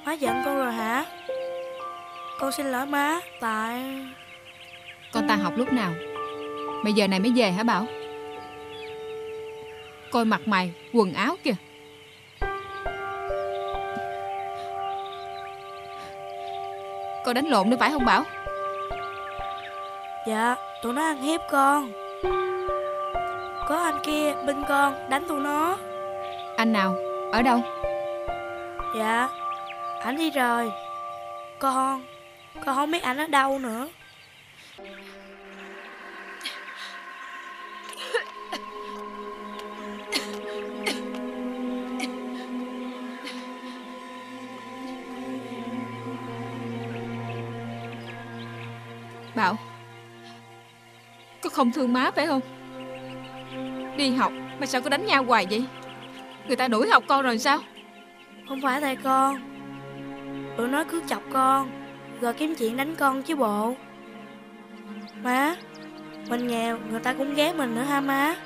Má giận con rồi hả? Con xin lỗi má. Tại Con tan học lúc nào mà giờ này mới về hả Bảo? Coi mặt mày, quần áo kìa. Con đánh lộn nữa phải không Bảo? dạ tụi nó ăn hiếp con. Có anh kia bên con đánh tụi nó. Anh nào? Ở đâu? Dạ ảnh đi rồi. Con không biết ảnh ở đâu nữa. Bảo, con không thương má phải không? Đi học mà sao có đánh nhau hoài vậy? Người ta đuổi học con rồi sao? Không phải tại con. Tụi nó cứ chọc con rồi kiếm chuyện đánh con chứ bộ. Má, mình nghèo người ta cũng ghét mình nữa ha má.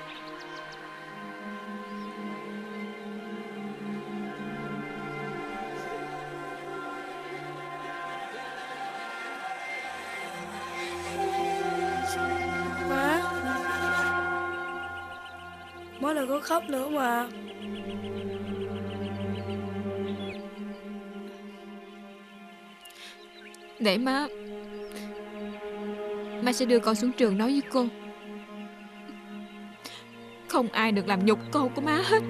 Má, má đừng có khóc nữa mà. Để má sẽ đưa con xuống trường nói với cô. Không ai được làm nhục con của má hết.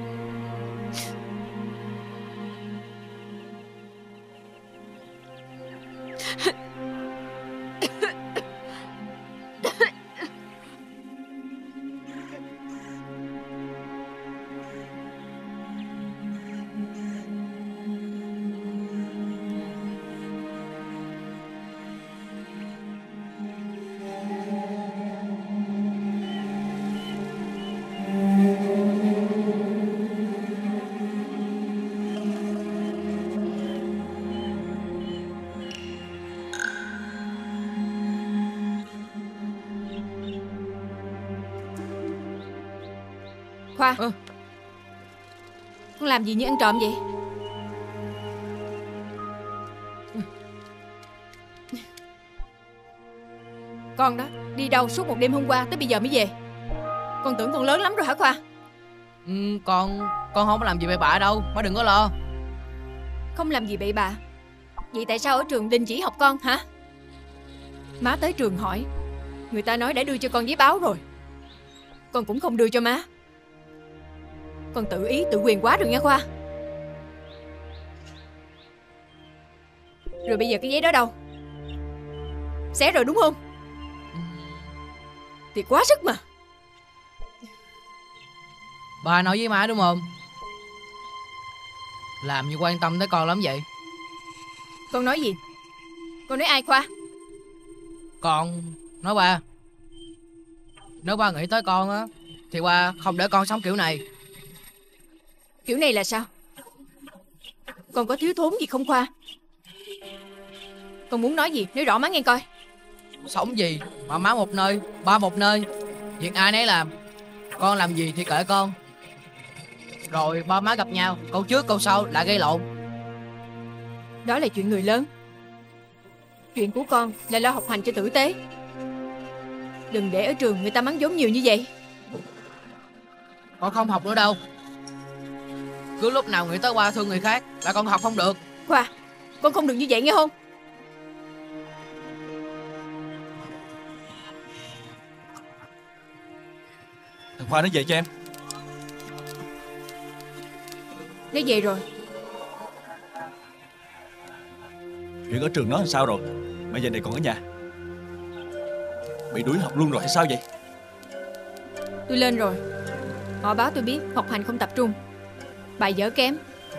Khoa, con làm gì như ăn trộm vậy? Con đó đi đâu suốt một đêm hôm qua tới bây giờ mới về? Con tưởng con lớn lắm rồi hả Khoa? Con không có làm gì bậy bạ đâu, má đừng có lo. Không làm gì bậy bạ? Vậy tại sao ở trường đình chỉ học con hả? Má tới trường hỏi, người ta nói đã đưa cho con giấy báo rồi. Con cũng không đưa cho má. Con tự ý tự quyền quá rồi nha Khoa. Rồi bây giờ cái giấy đó đâu? Xé rồi đúng không? Thì quá sức mà. Ba nói với má đúng không? Làm như quan tâm tới con lắm vậy. Con nói gì? Con nói ai Khoa? Con nói ba. Nếu ba nghĩ tới con á thì ba không để con sống kiểu này. Kiểu này là sao? Con có thiếu thốn gì không Khoa? Con muốn nói gì nói rõ má nghe coi. Sống gì mà má một nơi, ba một nơi, việc ai nấy làm. Con làm gì thì kệ con. Rồi ba má gặp nhau, câu trước câu sau lại gây lộn. Đó là chuyện người lớn. Chuyện của con là lo học hành cho tử tế. Đừng để ở trường người ta mắng vốn nhiều như vậy. Con không học nữa đâu. Cứ lúc nào nghĩ tới qua thương người khác là con học không được. Khoa, con không được như vậy nghe không? Thằng Khoa nó về cho em. Nó về rồi. Chuyện ở trường nó làm sao rồi mà giờ này còn ở nhà? Bị đuổi học luôn rồi hay sao vậy? Tôi lên rồi. Họ báo tôi biết học hành không tập trung, bài vở kém.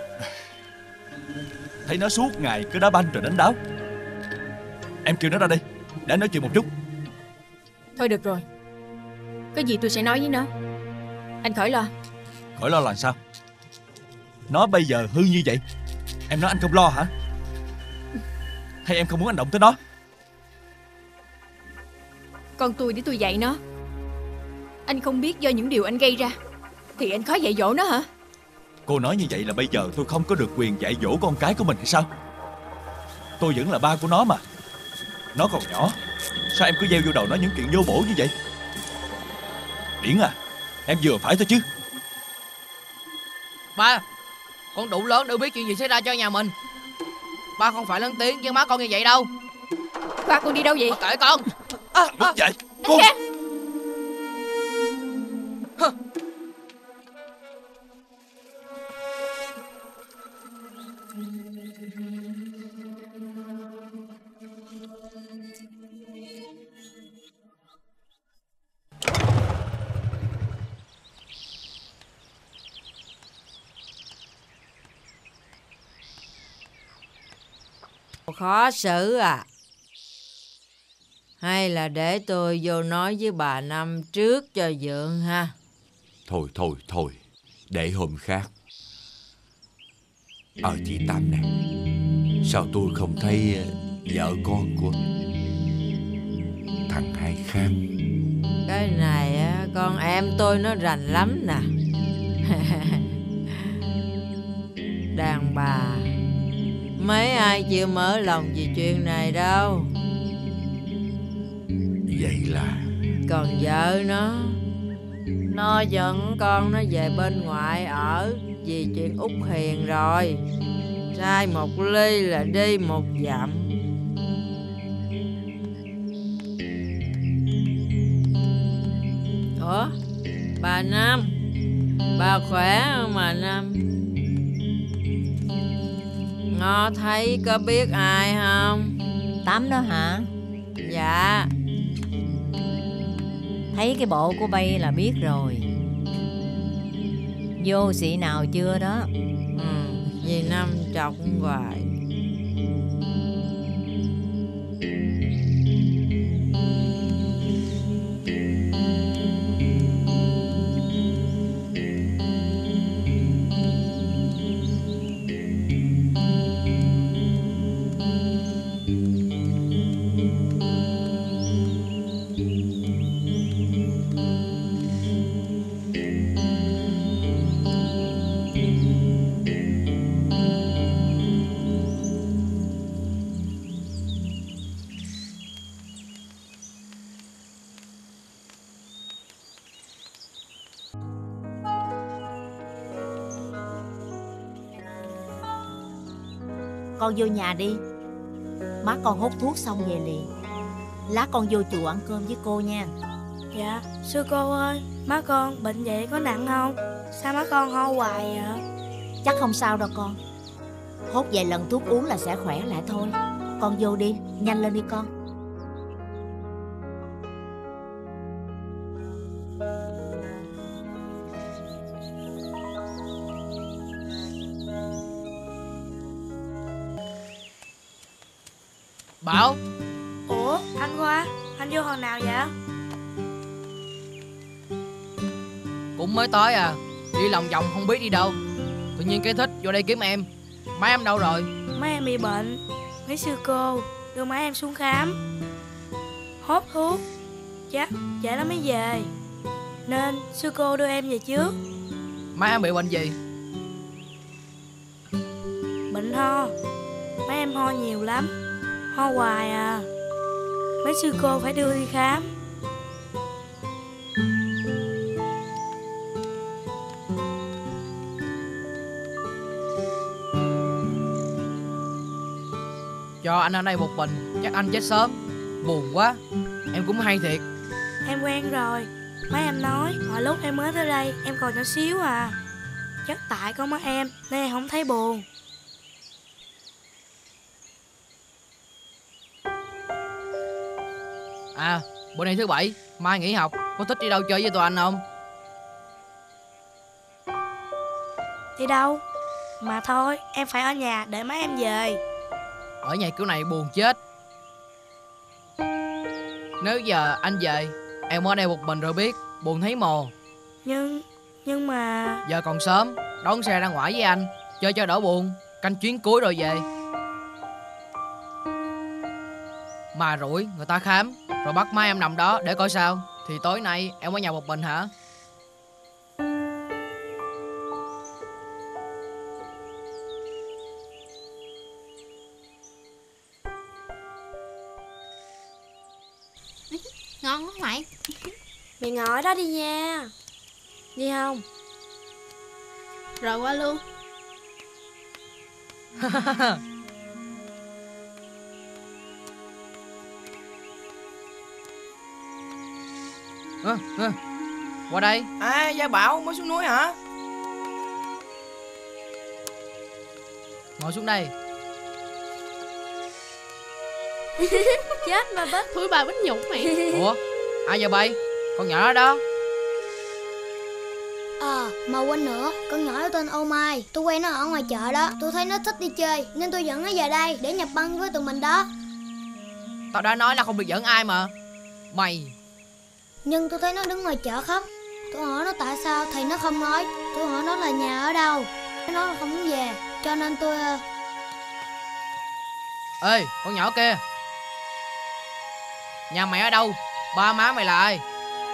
Thấy nó suốt ngày cứ đá banh rồi đánh đáo. Em kêu nó ra đây để nói chuyện một chút. Thôi được rồi, có gì tôi sẽ nói với nó. Anh khỏi lo. Khỏi lo là sao? Nó bây giờ hư như vậy, em nói anh không lo hả? Hay em không muốn hành động tới nó? Con tôi để tôi dạy nó. Anh không biết do những điều anh gây ra thì anh khó dạy dỗ nó hả? Cô nói như vậy là bây giờ tôi không có được quyền dạy dỗ con cái của mình hay sao? Tôi vẫn là ba của nó mà. Nó còn nhỏ, sao em cứ gieo vô đầu nó những chuyện vô bổ như vậy? Điển à, em vừa phải thôi chứ. Ba, con đủ lớn để biết chuyện gì xảy ra cho nhà mình. Ba không phải lớn tiếng với má con như vậy đâu. Ba con đi đâu vậy? Ba kệ con. Mất dạy con. Khó xử à? Hay là để tôi vô nói với bà Năm trước cho vượng ha? Thôi, để hôm khác. Chị Tám nè, sao tôi không thấy vợ con của thằng Hai Khang? Cái này á, con em tôi nó rành lắm nè. Đàn bà mấy ai chịu mở lòng về chuyện này đâu. Vậy là Còn vợ nó dẫn con nó về bên ngoại ở vì chuyện Út Hiền rồi. Sai một ly là đi một dặm. Ủa, bà Năm, bà khỏe không bà Năm? Ngó thấy có biết ai không? Tám đó hả? Dạ. Thấy cái bộ của bay là biết rồi. Vô xị nào chưa đó? Vì Năm chọc hoài. Con vô nhà đi. Má con hút thuốc xong về liền. Lát con vô chùa ăn cơm với cô nha. Dạ, sư cô ơi, má con bệnh vậy có nặng không? Sao má con ho hoài vậy? Chắc không sao đâu con. Hốt vài lần thuốc uống là sẽ khỏe lại thôi. Con vô đi, nhanh lên đi con. Bảo. Ủa, anh Khoa, anh vô hồi nào vậy? Cũng mới tới à. Đi lòng vòng không biết đi đâu. Tự nhiên cái thích vô đây kiếm em. Má em đâu rồi? Má em bị bệnh. Mấy sư cô đưa má em xuống khám, hốt thuốc, chắc vậy nó mới về. Nên sư cô đưa em về trước. Má em bị bệnh gì? Bệnh ho. Má em ho nhiều lắm, ho hoài à. Mấy sư cô phải đưa đi khám. Cho anh ở đây một mình, chắc anh chết sớm. Buồn quá. Em cũng hay thiệt. Em quen rồi. Má em nói hồi lúc em mới tới đây em còn nhỏ xíu à. Chắc tại có má em nên em không thấy buồn. À, bữa nay thứ bảy, mai nghỉ học. Có thích đi đâu chơi với tụi anh không? Đi đâu? Mà thôi, em phải ở nhà để má em về. Ở nhà kiểu này buồn chết. Nếu giờ anh về, em ở đây một mình rồi biết, buồn thấy mồ. Nhưng mà... Giờ còn sớm, đón xe ra ngoài với anh, chơi cho đỡ buồn, canh chuyến cuối rồi về. Mà rủi người ta khám, rồi bắt má em nằm đó để coi sao. Thì tối nay em ở nhà một mình hả? Ngon quá mày. Mày ngồi ở đó đi nha. Đi không? Rồi qua luôn. Qua đây. À, Gia Bảo mới xuống núi hả? Ngồi xuống đây. Chết mà Bích. Thúi bà Bích nhục mày. Ủa, ai giờ bay? Con nhỏ đó đó. Mà quên nữa, con nhỏ đó tên Ô Mai. Tôi quen nó ở ngoài chợ đó. Tôi thấy nó thích đi chơi nên tôi dẫn nó về đây để nhập băng với tụi mình đó. Tao đã nói là không được dẫn ai mà. Mày. Nhưng tôi thấy nó đứng ngoài chợ khóc. Tôi hỏi nó tại sao thì nó không nói. Tôi hỏi nó là nhà ở đâu, nó không muốn về. Cho nên tôi... Ê, con nhỏ kia. Nhà mày ở đâu? Ba má mày là ai?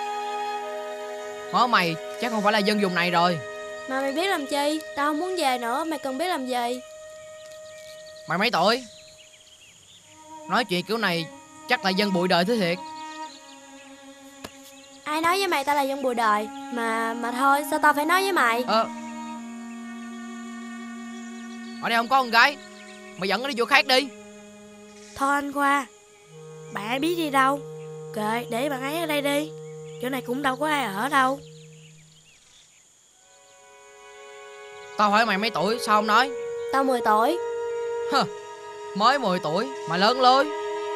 Hả mày, chắc không phải là dân vùng này rồi. Mà mày biết làm chi? Tao không muốn về nữa, mày cần biết làm gì? Mày mấy tuổi? Nói chuyện kiểu này chắc là dân bụi đời thứ thiệt. Ai nói với mày tao là dân bụi đời? Mà thôi, sao tao phải nói với mày? Ở đây không có con gái. Mày dẫn nó đi chỗ khác đi. Thôi anh Khoa, bạn ấy biết đi đâu. Kệ, để bạn ấy ở đây đi. Chỗ này cũng đâu có ai ở đâu. Tao hỏi mày mấy tuổi, sao không nói? Tao 10 tuổi. Mới 10 tuổi mà lớn lối.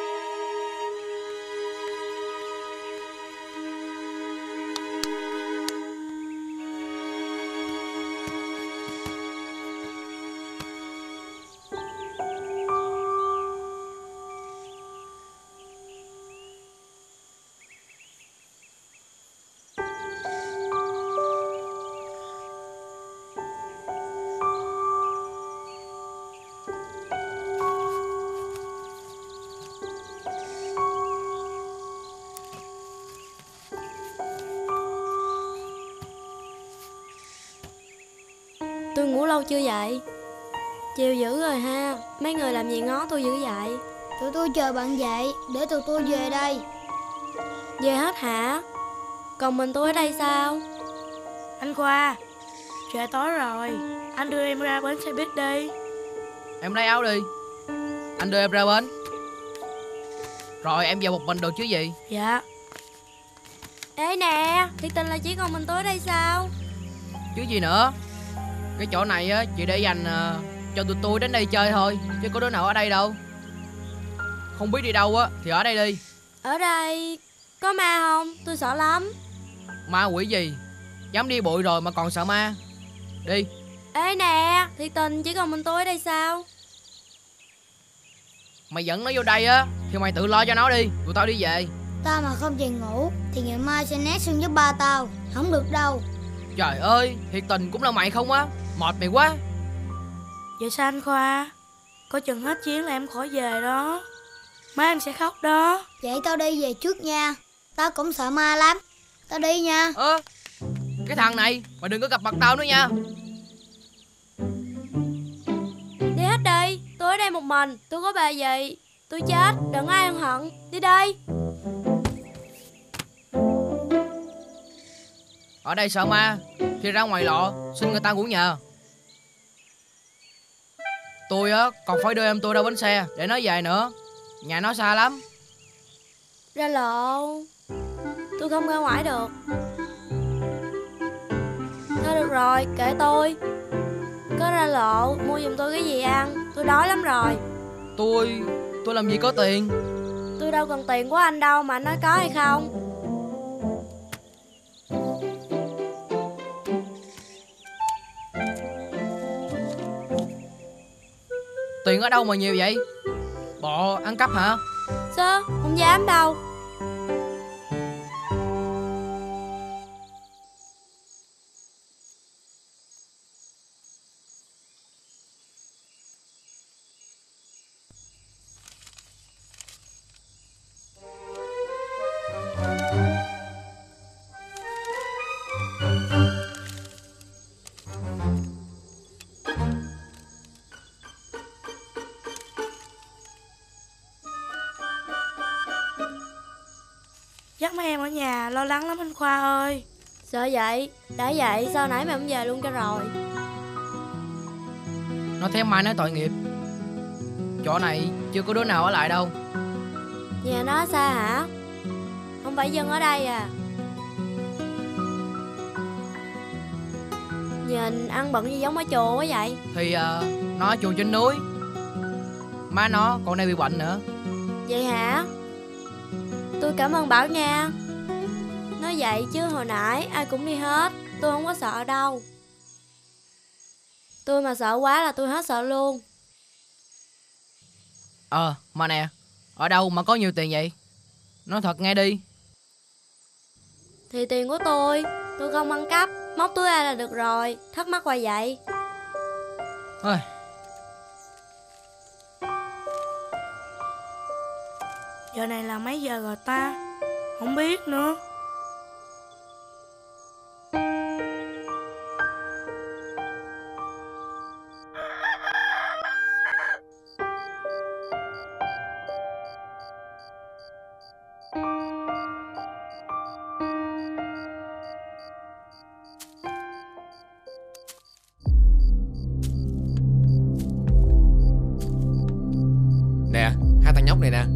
Tôi ngủ lâu chưa vậy? Chiều dữ rồi ha. Mấy người làm gì ngó tôi dữ vậy? Tụi tôi chờ bạn dậy để tụi tôi về đây. Về hết hả? Còn mình tôi ở đây sao? Anh Khoa, trời tối rồi, anh đưa em ra bến xe buýt đi. Em lấy áo đi, anh đưa em ra bến. Rồi em về một mình được chứ gì? Dạ. Ê nè, thiệt tình là chỉ còn mình tôi ở đây sao? Chứ gì nữa. Cái chỗ này á chỉ để dành cho tụi tôi đến đây chơi thôi, chứ có đứa nào ở đây đâu. Không biết đi đâu á thì ở đây đi. Ở đây có ma không? Tôi sợ lắm. Ma quỷ gì? Dám đi bụi rồi mà còn sợ ma. Đi. Ê nè, thiệt tình chỉ còn mình tôi ở đây sao? Mày dẫn nó vô đây á thì mày tự lo cho nó đi, tụi tao đi về. Tao mà không về ngủ thì ngày mai sẽ nát xương với ba tao. Không được đâu. Trời ơi, thiệt tình cũng là mày không á. Mệt mày quá. Vậy sao anh Khoa? Có chừng hết chuyến là em khỏi về đó. Má em sẽ khóc đó. Vậy tao đi về trước nha. Tao cũng sợ ma lắm. Tao đi nha. Cái thằng này, mày đừng có gặp mặt tao nữa nha. Đi hết đi, tôi ở đây một mình. Tôi có bề gì. Tôi chết, đừng ai ân hận. Đi đây. Ở đây sợ ma thì ra ngoài lọ xin người ta ngủ nhờ. Tôi á còn phải đưa em tôi ra bến xe để nó về nữa. Nhà nó xa lắm. Ra lộ. Tôi không ra ngoài được. Thôi được rồi, kệ tôi. Có ra lộ mua giùm tôi cái gì ăn. Tôi đói lắm rồi. Tôi làm gì có tiền. Tôi đâu cần tiền của anh đâu mà anh nói có hay không. Tiền ở đâu mà nhiều vậy? Bộ ăn cắp hả? Sao? Không dám đâu. Dắt mấy em ở nhà lo lắng lắm anh Khoa ơi. Sợ vậy? Đã vậy sao nãy mày không về luôn cho rồi? Nó theo mai nói tội nghiệp. Chỗ này chưa có đứa nào ở lại đâu. Nhà nó xa hả? Không phải dân ở đây à? Nhìn ăn bận gì giống ở chùa quá vậy? Thì nó ở chùa trên núi. Má nó còn đang bị bệnh nữa. Vậy hả? Tôi cảm ơn Bảo nha. Nói vậy chứ hồi nãy ai cũng đi hết. Tôi không có sợ đâu. Tôi mà sợ quá là tôi hết sợ luôn. Mà nè, ở đâu mà có nhiều tiền vậy? Nói thật nghe đi. Thì tiền của tôi không ăn cắp. Móc túi ai là được rồi. Thắc mắc hoài vậy. Ôi. Giờ này là mấy giờ rồi ta? Không biết nữa. Nè, hai thằng nhóc này nè.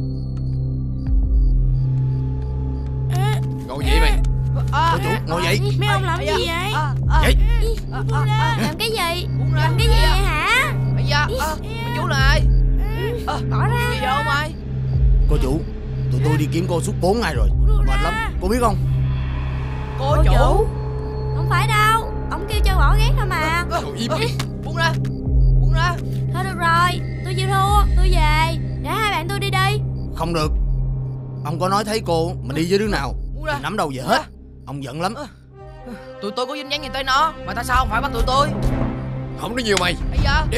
Ngồi dậy mày. Cô chủ, ngồi dậy. Mấy ông làm gì vậy? Dậy. Làm cái gì? Làm cái gì vậy hả? Mấy chú là ai? Bỏ ra. Gì vậy mày? Cô chủ, tụi tôi đi kiếm cô suốt 4 ngày rồi. Mệt lắm, cô biết không? Cô chủ. Không phải đâu. Ông kêu cho bỏ ghét thôi mà. Cậu im đi. Buông ra. Buông ra. Thôi được rồi, tôi chịu thua. Tôi về. Để hai bạn tôi đi đi. Không được. Ông có nói thấy cô mà đi với đứa nào thì nắm đầu về hết. Ông giận lắm. Tụi tôi có dính dáng gì tới nó mà tại sao không phải bắt tụi tôi? Không nói nhiều mày. Đi.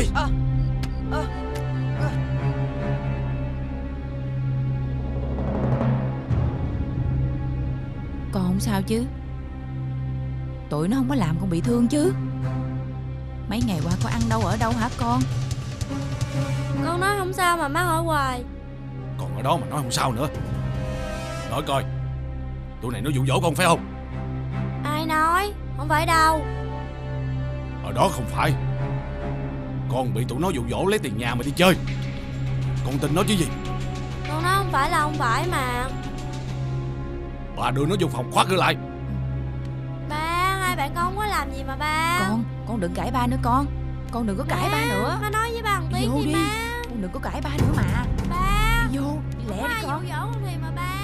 Con không sao chứ? Tụi nó không có làm con bị thương chứ? Mấy ngày qua con ăn đâu ở đâu hả con? Con nói không sao mà má hỏi hoài. Còn ở đó mà nói không sao nữa. Nói coi, tụi này nó dụ dỗ con phải không? Ai nói? Không phải đâu. Ở đó không phải. Con bị tụi nó dụ dỗ lấy tiền nhà mà đi chơi. Con tin nó chứ gì? Con nói không phải là không phải mà. Bà đưa nó vô phòng khóa cửa lại. Ba, hai bạn con không có làm gì mà ba. Con đừng cãi ba nữa con. Con đừng có cãi ba nữa. Má nói với ba một tiếng Vô gì đi. ba. Con đừng có cãi ba nữa mà. Ba. Đi vô, đi lẹ đi con. Dụ dỗ con thì mà ba.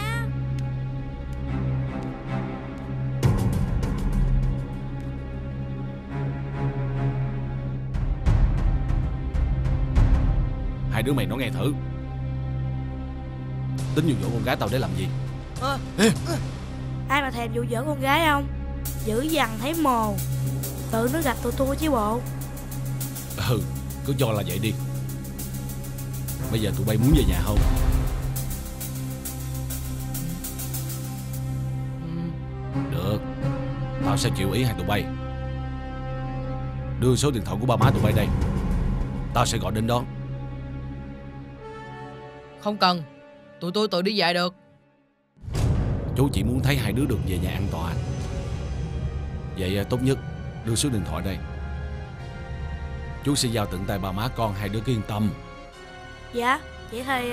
Hai đứa mày nói nghe thử. Tính dụ dỗ con gái tao để làm gì? Ai mà thèm dụ dỗ con gái không? Dữ dằn thấy mồ. Tự nó gặp tụi tôi chứ bộ. Cứ cho là vậy đi. Bây giờ tụi bay muốn về nhà không? Được. Tao sẽ chịu ý hai tụi bay. Đưa số điện thoại của ba má tụi bay đây. Tao sẽ gọi đến đó. Không cần. Tụi tôi tự đi dạy được. Chú chỉ muốn thấy hai đứa được về nhà an toàn. Vậy tốt nhất đưa số điện thoại đây. Chú sẽ giao tận tay ba má con, hai đứa cứ yên tâm. Dạ, vậy thì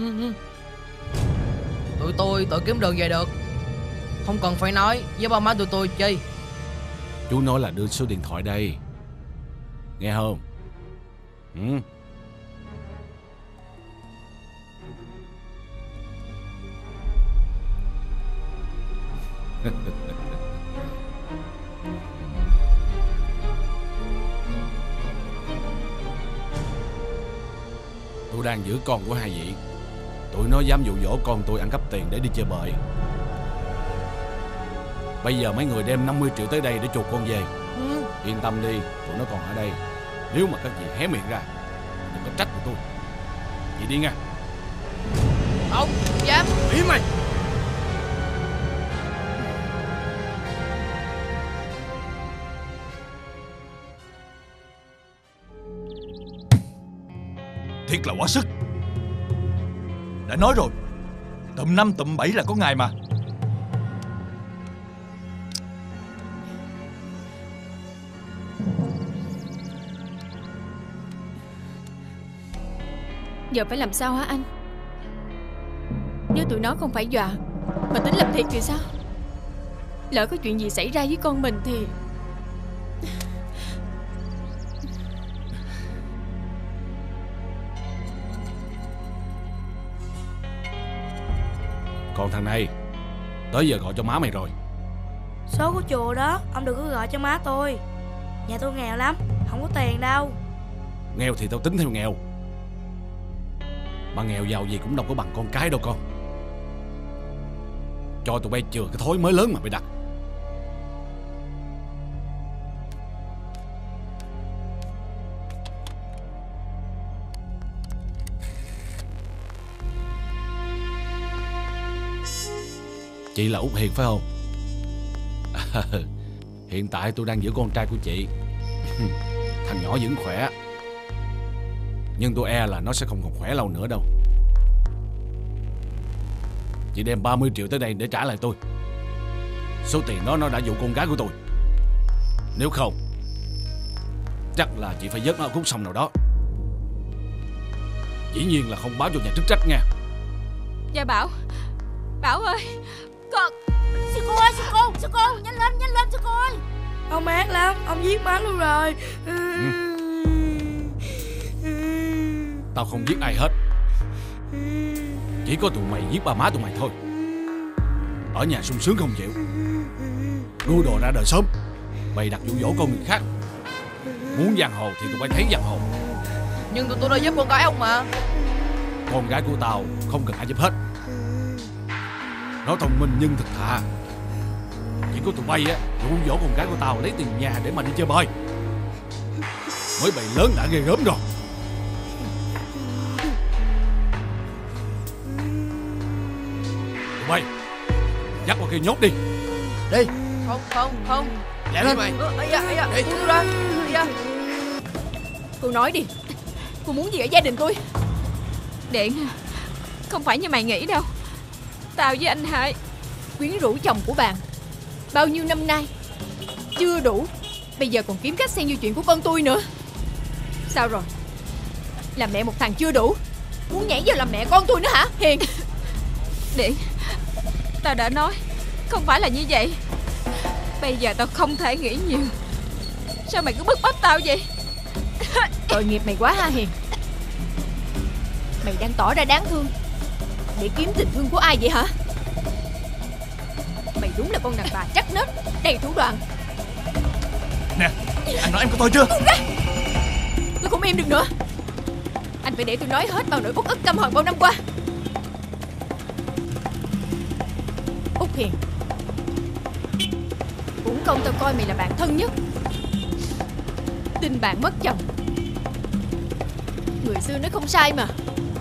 Tụi tôi tự kiếm đường về được. Không cần phải nói với ba má tụi tôi chi. Chú nói là đưa số điện thoại đây. Nghe không? Tôi đang giữ con của hai vị. Tụi nó dám dụ dỗ con tôi ăn cắp tiền để đi chơi bời. Bây giờ mấy người đem 50 triệu tới đây để chuộc con về. Yên tâm đi, tụi nó còn ở đây. Nếu mà các vị hé miệng ra, đừng có trách của tôi. Vậy đi nha. Không dám. Im mày. Thiệt là quá sức. Đã nói rồi, tụm 5 tụm 7 là có ngày mà. Giờ phải làm sao hả anh? Nếu tụi nó không phải dọa mà tính làm thiệt thì sao? Lỡ có chuyện gì xảy ra với con mình thì... Còn thằng này, tới giờ gọi cho má mày rồi. Số của chùa đó, ông đừng có gọi cho má tôi. Nhà tôi nghèo lắm, không có tiền đâu. Nghèo thì tao tính theo nghèo, mà nghèo giàu gì cũng đâu có bằng con cái đâu con. Cho tụi bay chừa cái thói mới lớn mà mày đặt. Chị là Út Hiền phải không? Hiện tại tôi đang giữ con trai của chị. Thằng nhỏ vẫn khỏe, nhưng tôi e là nó sẽ không còn khỏe lâu nữa đâu. Chị đem 30 triệu tới đây để trả lại tôi. Số tiền đó nó đã dụ con gái của tôi. Nếu không, chắc là chị phải vớt nó ở khúc sông nào đó. Dĩ nhiên là không báo cho nhà chức trách nha. Dạ Bảo. Bảo ơi, con... Sư cô ơi, sư cô, nhanh lên sư cô ơi. Ông ác lắm, ông giết má luôn rồi. Tao không giết ai hết, chỉ có tụi mày giết ba má tụi mày thôi. Ở nhà sung sướng không chịu, nuôi đồ ra đời sớm, bày đặt dụ dỗ con người khác. Muốn giang hồ thì tụi bay thấy giang hồ. Nhưng tụi tôi đã giúp con gái ông mà. Con gái của tao không cần ai giúp hết. Nó thông minh nhưng thật thà. Chỉ có tụi bay á dụ dỗ con gái của tao lấy tiền nhà để mà đi chơi bời. Mới bày lớn đã ghê gớm rồi. Tụi bay dắt qua kia nhốt đi. Đi. Không. Lẹ lên mày. Đi tôi ra. Cô nói đi, cô muốn gì ở gia đình tôi? Điện, không phải như mày nghĩ đâu. Tao với anh Hai quyến rũ chồng của bạn bao nhiêu năm nay, chưa đủ, bây giờ còn kiếm cách xen vô chuyện của con tôi nữa. Sao rồi? Làm mẹ một thằng chưa đủ, muốn nhảy vào làm mẹ con tôi nữa hả Hiền? Điện, tao đã nói không phải là như vậy. Bây giờ tao không thể nghĩ nhiều. Sao mày cứ bức bách tao vậy? Tội nghiệp mày quá ha Hiền. Mày đang tỏ ra đáng thương để kiếm tình thương của ai vậy hả? Mày đúng là con đàn bà chắc nết, đầy thủ đoạn. Nè, anh nói em có tôi chưa? Tôi không im được nữa. Anh phải để tôi nói hết bao nỗi uất ức căm hận bao năm qua. Út Hiền, uổng công tao coi mày là bạn thân nhất. Tin bạn mất chồng, người xưa nói không sai mà.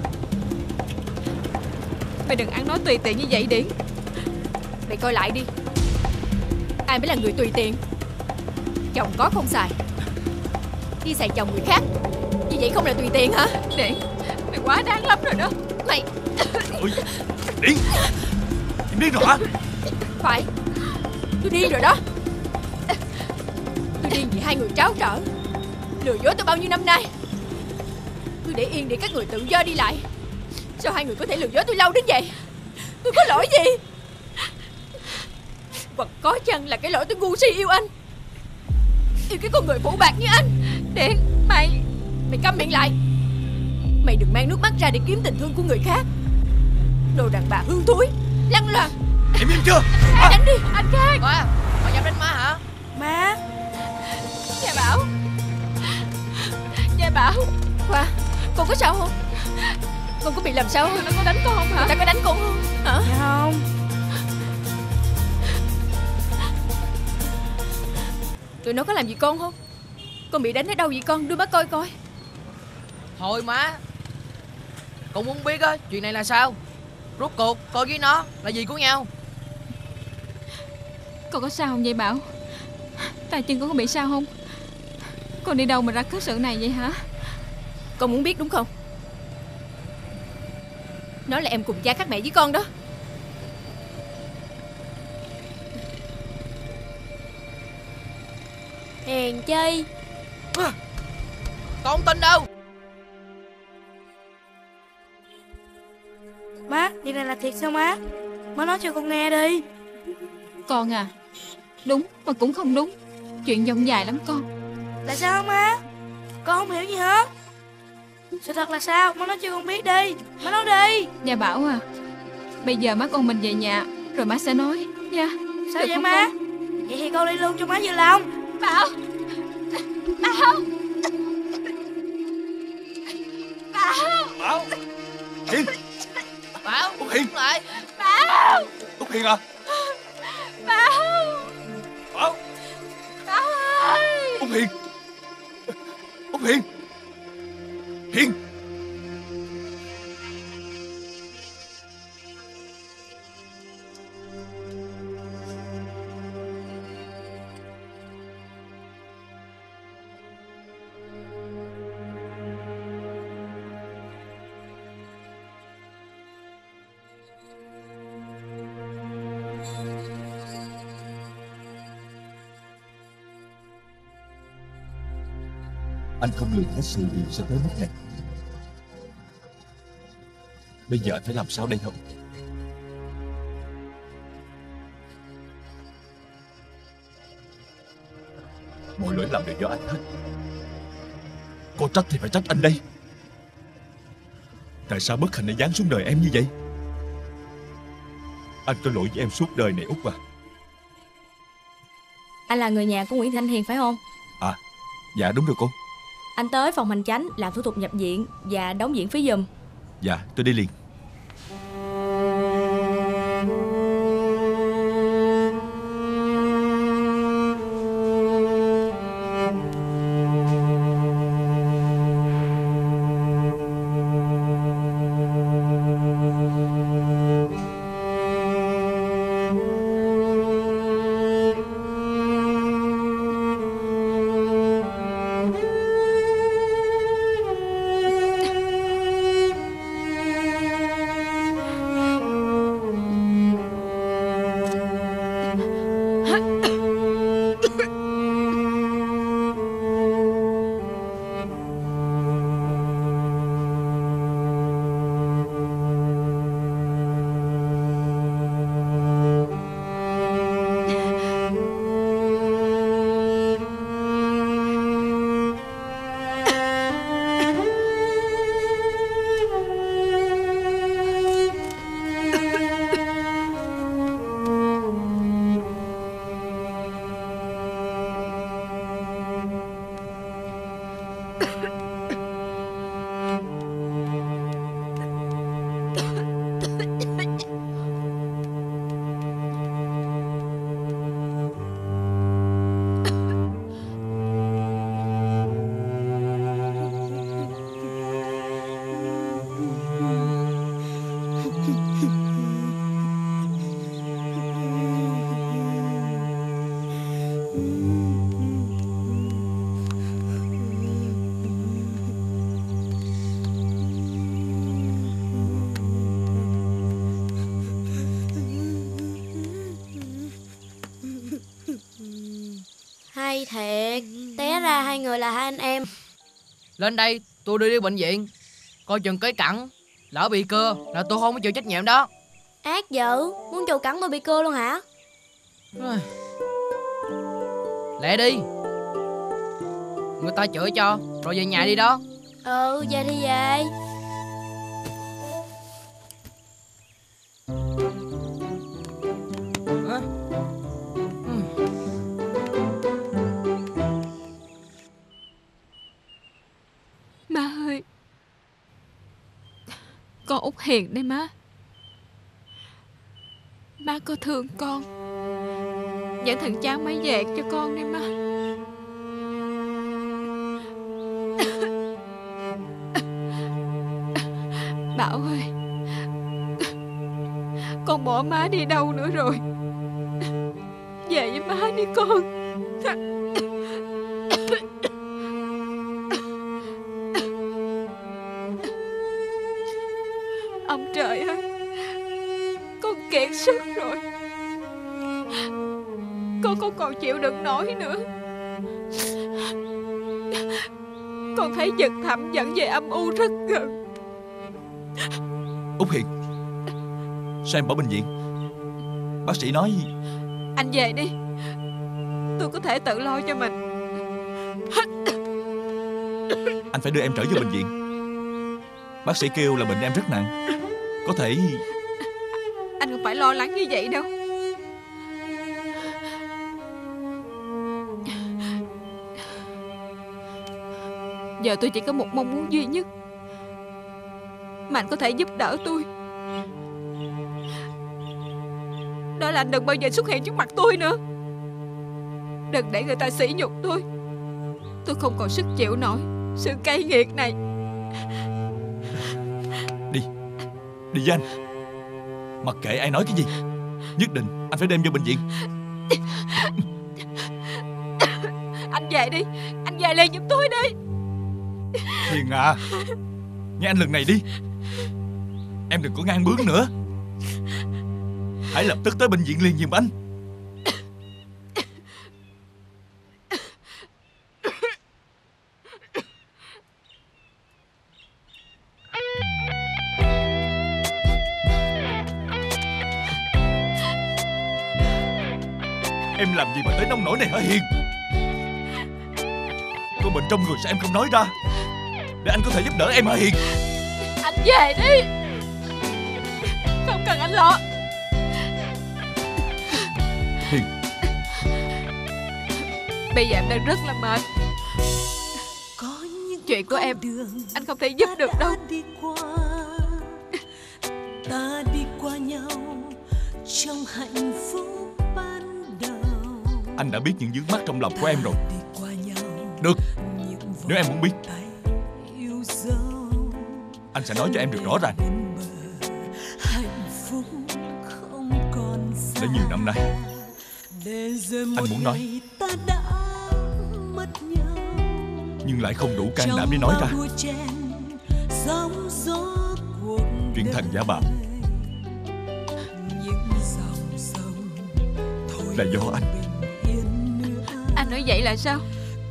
Mày đừng ăn nói tùy tiện như vậy Điển. Mày coi lại đi, ai mới là người tùy tiện? Chồng có không xài, đi xài chồng người khác, như vậy không là tùy tiện hả? Điển, mày quá đáng lắm rồi đó. Mày... Ôi, Điển, em điên rồi hả? Phải, tôi điên rồi đó. Tôi điên vì hai người tráo trở, lừa dối tôi bao nhiêu năm nay. Tôi để yên để các người tự do đi lại. Sao hai người có thể lừa dối tôi lâu đến vậy? Tôi có lỗi gì? Hoặc có chăng là cái lỗi tôi ngu si yêu anh, yêu cái con người phụ bạc như anh. Điện, mày câm miệng lại. Mày đừng mang nước mắt ra để kiếm tình thương của người khác. Đồ đàn bà hư thúi, lăng loàn. Em im chưa? Đánh đi, anh Khang. Mày dám đánh má hả? Má. Gia Bảo. Gia Bảo. Khoa, con có sao không? Con có bị làm sao không? Nó có đánh con không hả? Người ta có đánh con không? Hả? Dạ không. Tụi nó có làm gì con không? Con bị đánh ở đâu vậy con? Đưa mắt coi coi. Thôi má, con muốn biết á, chuyện này là sao? Rốt cuộc con với nó là gì của nhau? Con có sao không vậy Bảo? Tay chân con có bị sao không? Con đi đâu mà ra cái sự này vậy hả? Con muốn biết đúng không? Nó là em cùng cha khác mẹ với con đó. Hèn chi. Con không tin đâu. Má, chuyện này là thiệt sao má? Má nói cho con nghe đi. Con à, đúng mà cũng không đúng. Chuyện dông dài lắm con. Là sao má? Con không hiểu gì hết. Sự thật là sao? Má nói cho con biết đi. Má nói đi. Dạ Bảo à, bây giờ má con mình về nhà rồi má sẽ nói nha. Sao được vậy không má? con? Vậy thì con đi luôn cho má vừa lòng. Bảo, Bảo, Bảo, Bảo, Hiền, Bảo, Út Hiền, lại. Bảo, Út Hiền à, Bảo, Bảo, Bảo ơi. Út Hiền, Út Hiền, Hiền. Anh không lường hết sự việc sẽ tới mức này. Bây giờ anh phải làm sao đây không? Mọi lỗi lầm đều do anh hết. Có trách thì phải trách anh đây. Tại sao bất hạnh lại giáng xuống đời em như vậy? Anh có lỗi với em suốt đời này Út à. Anh là người nhà của Nguyễn Thanh Hiền phải không? À, dạ đúng rồi cô. Anh tới phòng hành chánh làm thủ tục nhập viện và đóng viện phí giùm. Dạ, tôi đi liền. Hay thiệt, té ra hai người là hai anh em. Lên đây, tôi đưa đi bệnh viện. Coi chừng cái cẳng, lỡ bị cưa là tôi không có chịu trách nhiệm đó. Ác dữ, muốn trù cẳng tôi bị cưa luôn hả? Lẹ đi. Người ta chửi cho, rồi về nhà đi đó. Ừ, về thì về. Má ơi, con Út Hiền đây má. Má có thương con, dẫn thằng cháu máy về cho con đi má. Bảo ơi, con bỏ má đi đâu nữa rồi? Về với má đi con. Ông trời ơi, con kiệt sức rồi. Con không còn chịu đựng nổi nữa. Con thấy vực thẳm dẫn về âm u rất gần. Út Hiền, Sao em bỏ bệnh viện? Bác sĩ nói Anh về đi, tôi có thể tự lo cho mình. anh phải đưa em trở về bệnh viện. Bác sĩ kêu là bệnh em rất nặng, có thể... Anh không phải lo lắng như vậy đâu. Giờ tôi chỉ có một mong muốn duy nhất mà anh có thể giúp đỡ tôi. Đó là anh đừng bao giờ xuất hiện trước mặt tôi nữa. Đừng để người ta sỉ nhục tôi. Tôi không còn sức chịu nổi sự cay nghiệt này. Đi với anh. Mặc kệ ai nói cái gì, nhất định anh phải đem vô bệnh viện. Anh về đi, anh về liền giúp tôi đi. Hiền à, nghe anh lần này đi. Em đừng có ngang bướng nữa. Hãy lập tức tới bệnh viện liền giùm anh. Em làm gì mà tới nông nổi này hả Hiền? Có bệnh trong người sao em không nói ra, để anh có thể giúp đỡ em hả Hiền? Anh về đi, không cần anh lo. Hiền, bây giờ em đang rất là mệt. Chuyện của em anh không thể giúp được đâu. Ta đi qua nhau trong hạnh phúc ban đầu. Anh đã biết những vướng mắc trong lòng của em rồi. Được, nếu em muốn biết, anh sẽ nói cho em được rõ ràng. Đã nhiều năm nay anh muốn nói, nhưng lại không đủ can đảm để nói ra. Chuyện Thành giả bạo là do anh. Anh nói vậy là sao?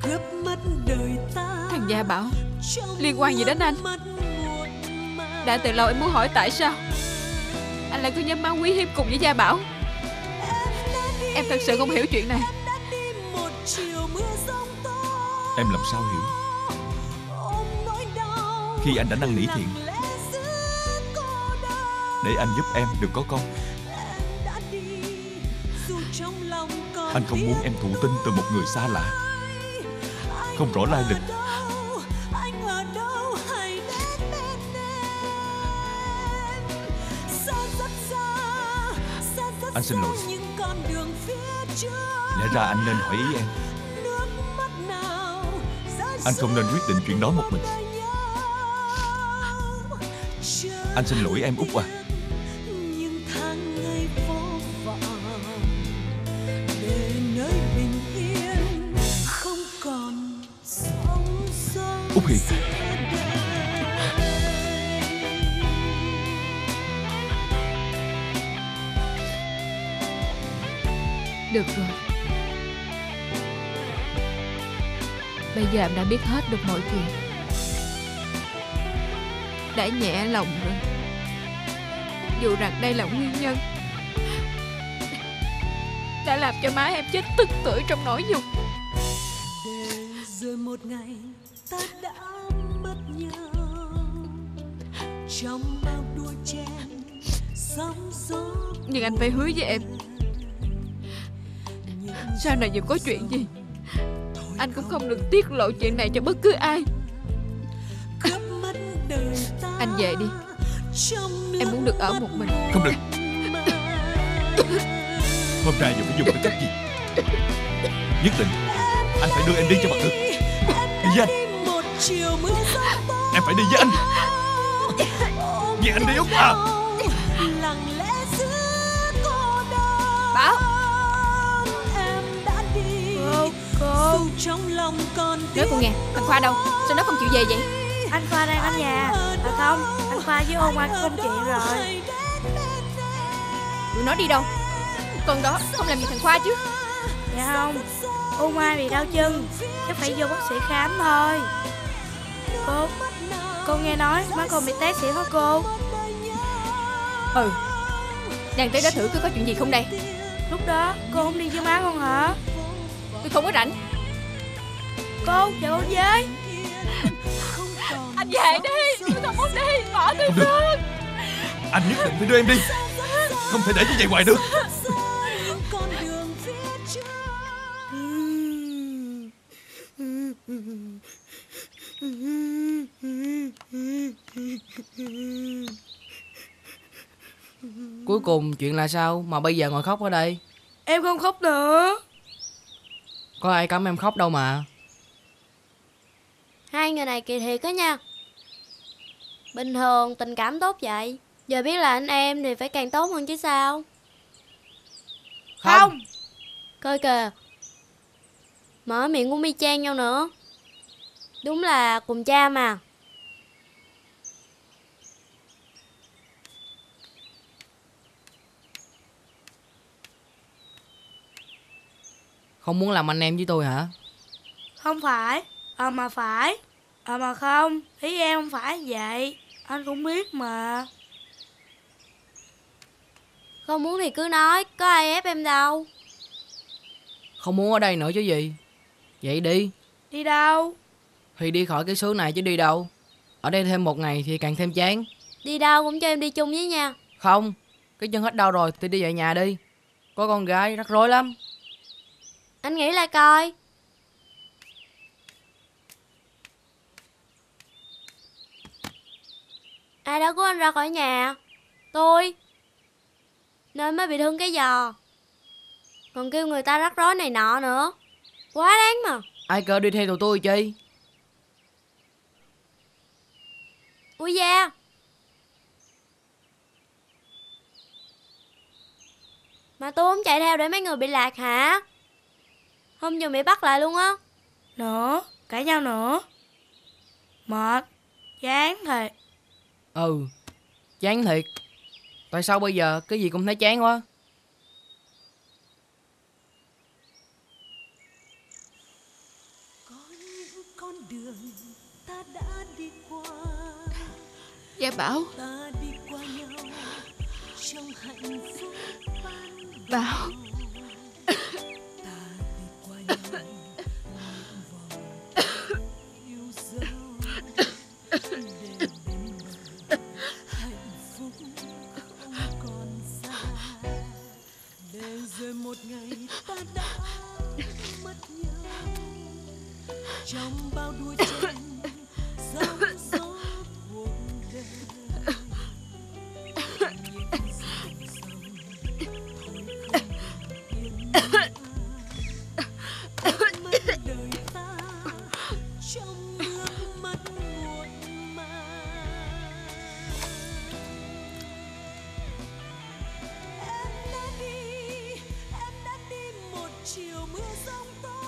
Thằng Gia Bảo liên quan gì đến anh? Đã từ lâu em muốn hỏi tại sao anh lại có nhóm máu quý hiếm cùng với Gia Bảo. Em thật sự không hiểu chuyện này. Em làm sao hiểu? Khi anh đã năn nỉ Thiện để anh giúp em được có con, anh không muốn em thụ tinh từ một người xa lạ, không rõ lai lịch. Anh xin lỗi. Lẽ ra anh nên hỏi ý em. Anh không nên quyết định chuyện đó một mình. Anh xin lỗi em Út à. Út Hiền, được rồi. Bây giờ em đã biết hết được mọi chuyện, đã nhẹ lòng rồi. Dù rằng đây là nguyên nhân đã làm cho má em chết tức tưởi trong nỗi nhục. Rồi một ngày ta đã mất nhau trong bao đua chen sóng gió. Nhưng anh phải hứa với em, sau này dù có chuyện gì, anh cũng không được tiết lộ chuyện này cho bất cứ ai. Anh về đi, em muốn được ở một mình. Không được. Hôm nay dù phải dùng cái cách gì, nhất định anh phải đưa em đi cho bằng được. Đi với anh. Em phải đi với anh. Nghe anh đi Út à. Bảo. Cô. Nói cô nghe, thằng Khoa đâu? Sao nó không chịu về vậy? Anh Khoa đang ở nhà. À không, anh Khoa với Ô Mai có công chuyện rồi. Tụi nó đi đâu? Con đó không làm gì thằng Khoa chứ? Dạ không, Ô Mai bị đau chân, chắc phải vô bác sĩ khám thôi. Cô nghe nói má con bị té xỉu hả cô? Ừ, Nàng tới đó thử có chuyện gì không đây? Lúc đó cô không đi với má con hả? Tôi không có rảnh. Cô chờ con với. Anh về đi, tôi không muốn đi, bỏ tôi xuống. Anh nhất định phải đưa em đi, không thể để như vậy hoài được. Cuối cùng chuyện là sao mà bây giờ ngồi khóc ở đây? Em không khóc nữa. Có ai cấm em khóc đâu mà. Hai người này kỳ thiệt đó nha. Bình thường tình cảm tốt vậy, giờ biết là anh em thì phải càng tốt hơn chứ sao. Không. Coi kìa, mở miệng cũng y chang nhau nữa. Đúng là cùng cha mà. Không muốn làm anh em với tôi hả? Không phải. Mà phải. Mà không. Ý em không phải vậy. Anh cũng biết mà. Không muốn thì cứ nói, có ai ép em đâu. Không muốn ở đây nữa chứ gì. Vậy đi. Đi đâu? Thì đi khỏi cái xứ này chứ đi đâu. Ở đây thêm một ngày thì càng thêm chán. Đi đâu cũng cho em đi chung với nha. Không. Cái chân hết đau rồi thì đi về nhà đi. Có con gái rắc rối lắm. Anh nghĩ lại coi. Ai đã cứu anh ra khỏi nhà? Tôi. Nên mới bị thương cái giò. Còn kêu người ta rắc rối này nọ nữa. Quá đáng mà. Ai cơ đi theo tụi tôi chi? Ui da. Mà tôi không chạy theo để mấy người bị lạc hả? Hôm giờ bị bắt lại luôn á. Nữa, cãi nhau nữa. Mệt, chán thiệt. Ừ, chán thiệt. Tại sao bây giờ cái gì cũng thấy chán quá? Gia Bảo. Bảo. Rồi một ngày ta đã mất nhau trong bao đua chen gió gió cuộc đời. Chiều mưa giông tố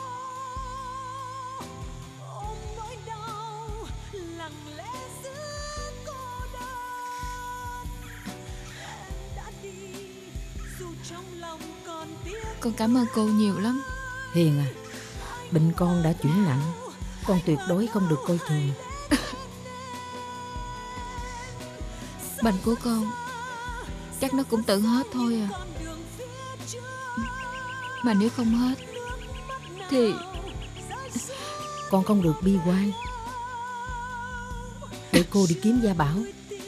ôm nỗi đau lặng lẽ giữa cô đơn. Em đã đi dù trong lòng còn tiếc. Con cảm ơn cô nhiều lắm. Hiền à, bệnh con đã chuyển nặng, con tuyệt đối không được coi thường. Bệnh của con chắc nó cũng tự hết thôi à. Mà nếu không hết thì con không được bi quan. Để cô đi kiếm Gia Bảo.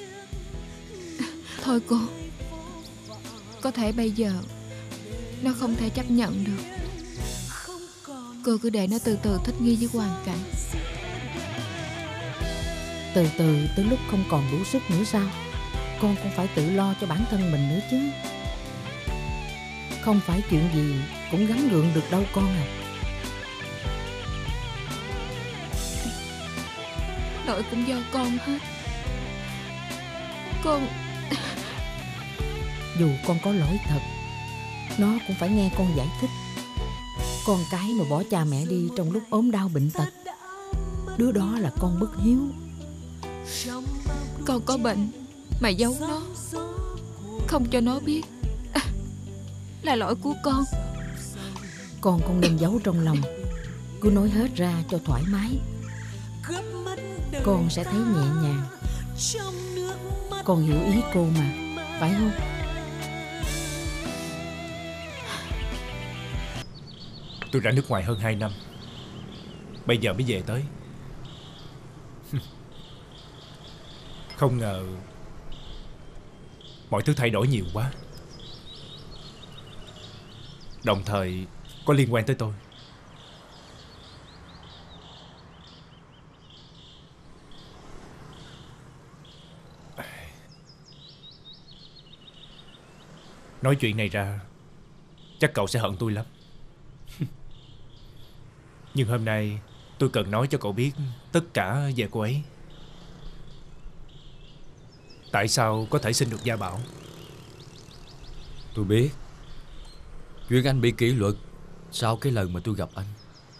Thôi cô, có thể bây giờ nó không thể chấp nhận được. Cô cứ để nó từ từ thích nghi với hoàn cảnh. Từ từ tới lúc không còn đủ sức nữa sao? Con cũng phải tự lo cho bản thân mình nữa chứ. Không phải chuyện gì cũng gắng gượng được đâu con à. Lỗi cũng do con hết. Con Dù con có lỗi thật, nó cũng phải nghe con giải thích. Con cái mà bỏ cha mẹ đi trong lúc ốm đau bệnh tật, đứa đó là con bất hiếu. Con có bệnh mà giấu nó, không cho nó biết, là lỗi của con. Con không nên giấu trong lòng, cứ nói hết ra cho thoải mái. Con sẽ thấy nhẹ nhàng. Con hiểu ý cô mà, phải không? Tôi ra nước ngoài hơn 2 năm, bây giờ mới về tới. Không ngờ mọi thứ thay đổi nhiều quá, đồng thời có liên quan tới tôi. Nói chuyện này ra chắc cậu sẽ hận tôi lắm. Nhưng hôm nay tôi cần nói cho cậu biết tất cả về cô ấy. Tại sao có thể xin được gia bảo? Tôi biết chuyện anh bị kỷ luật sau cái lần mà tôi gặp anh.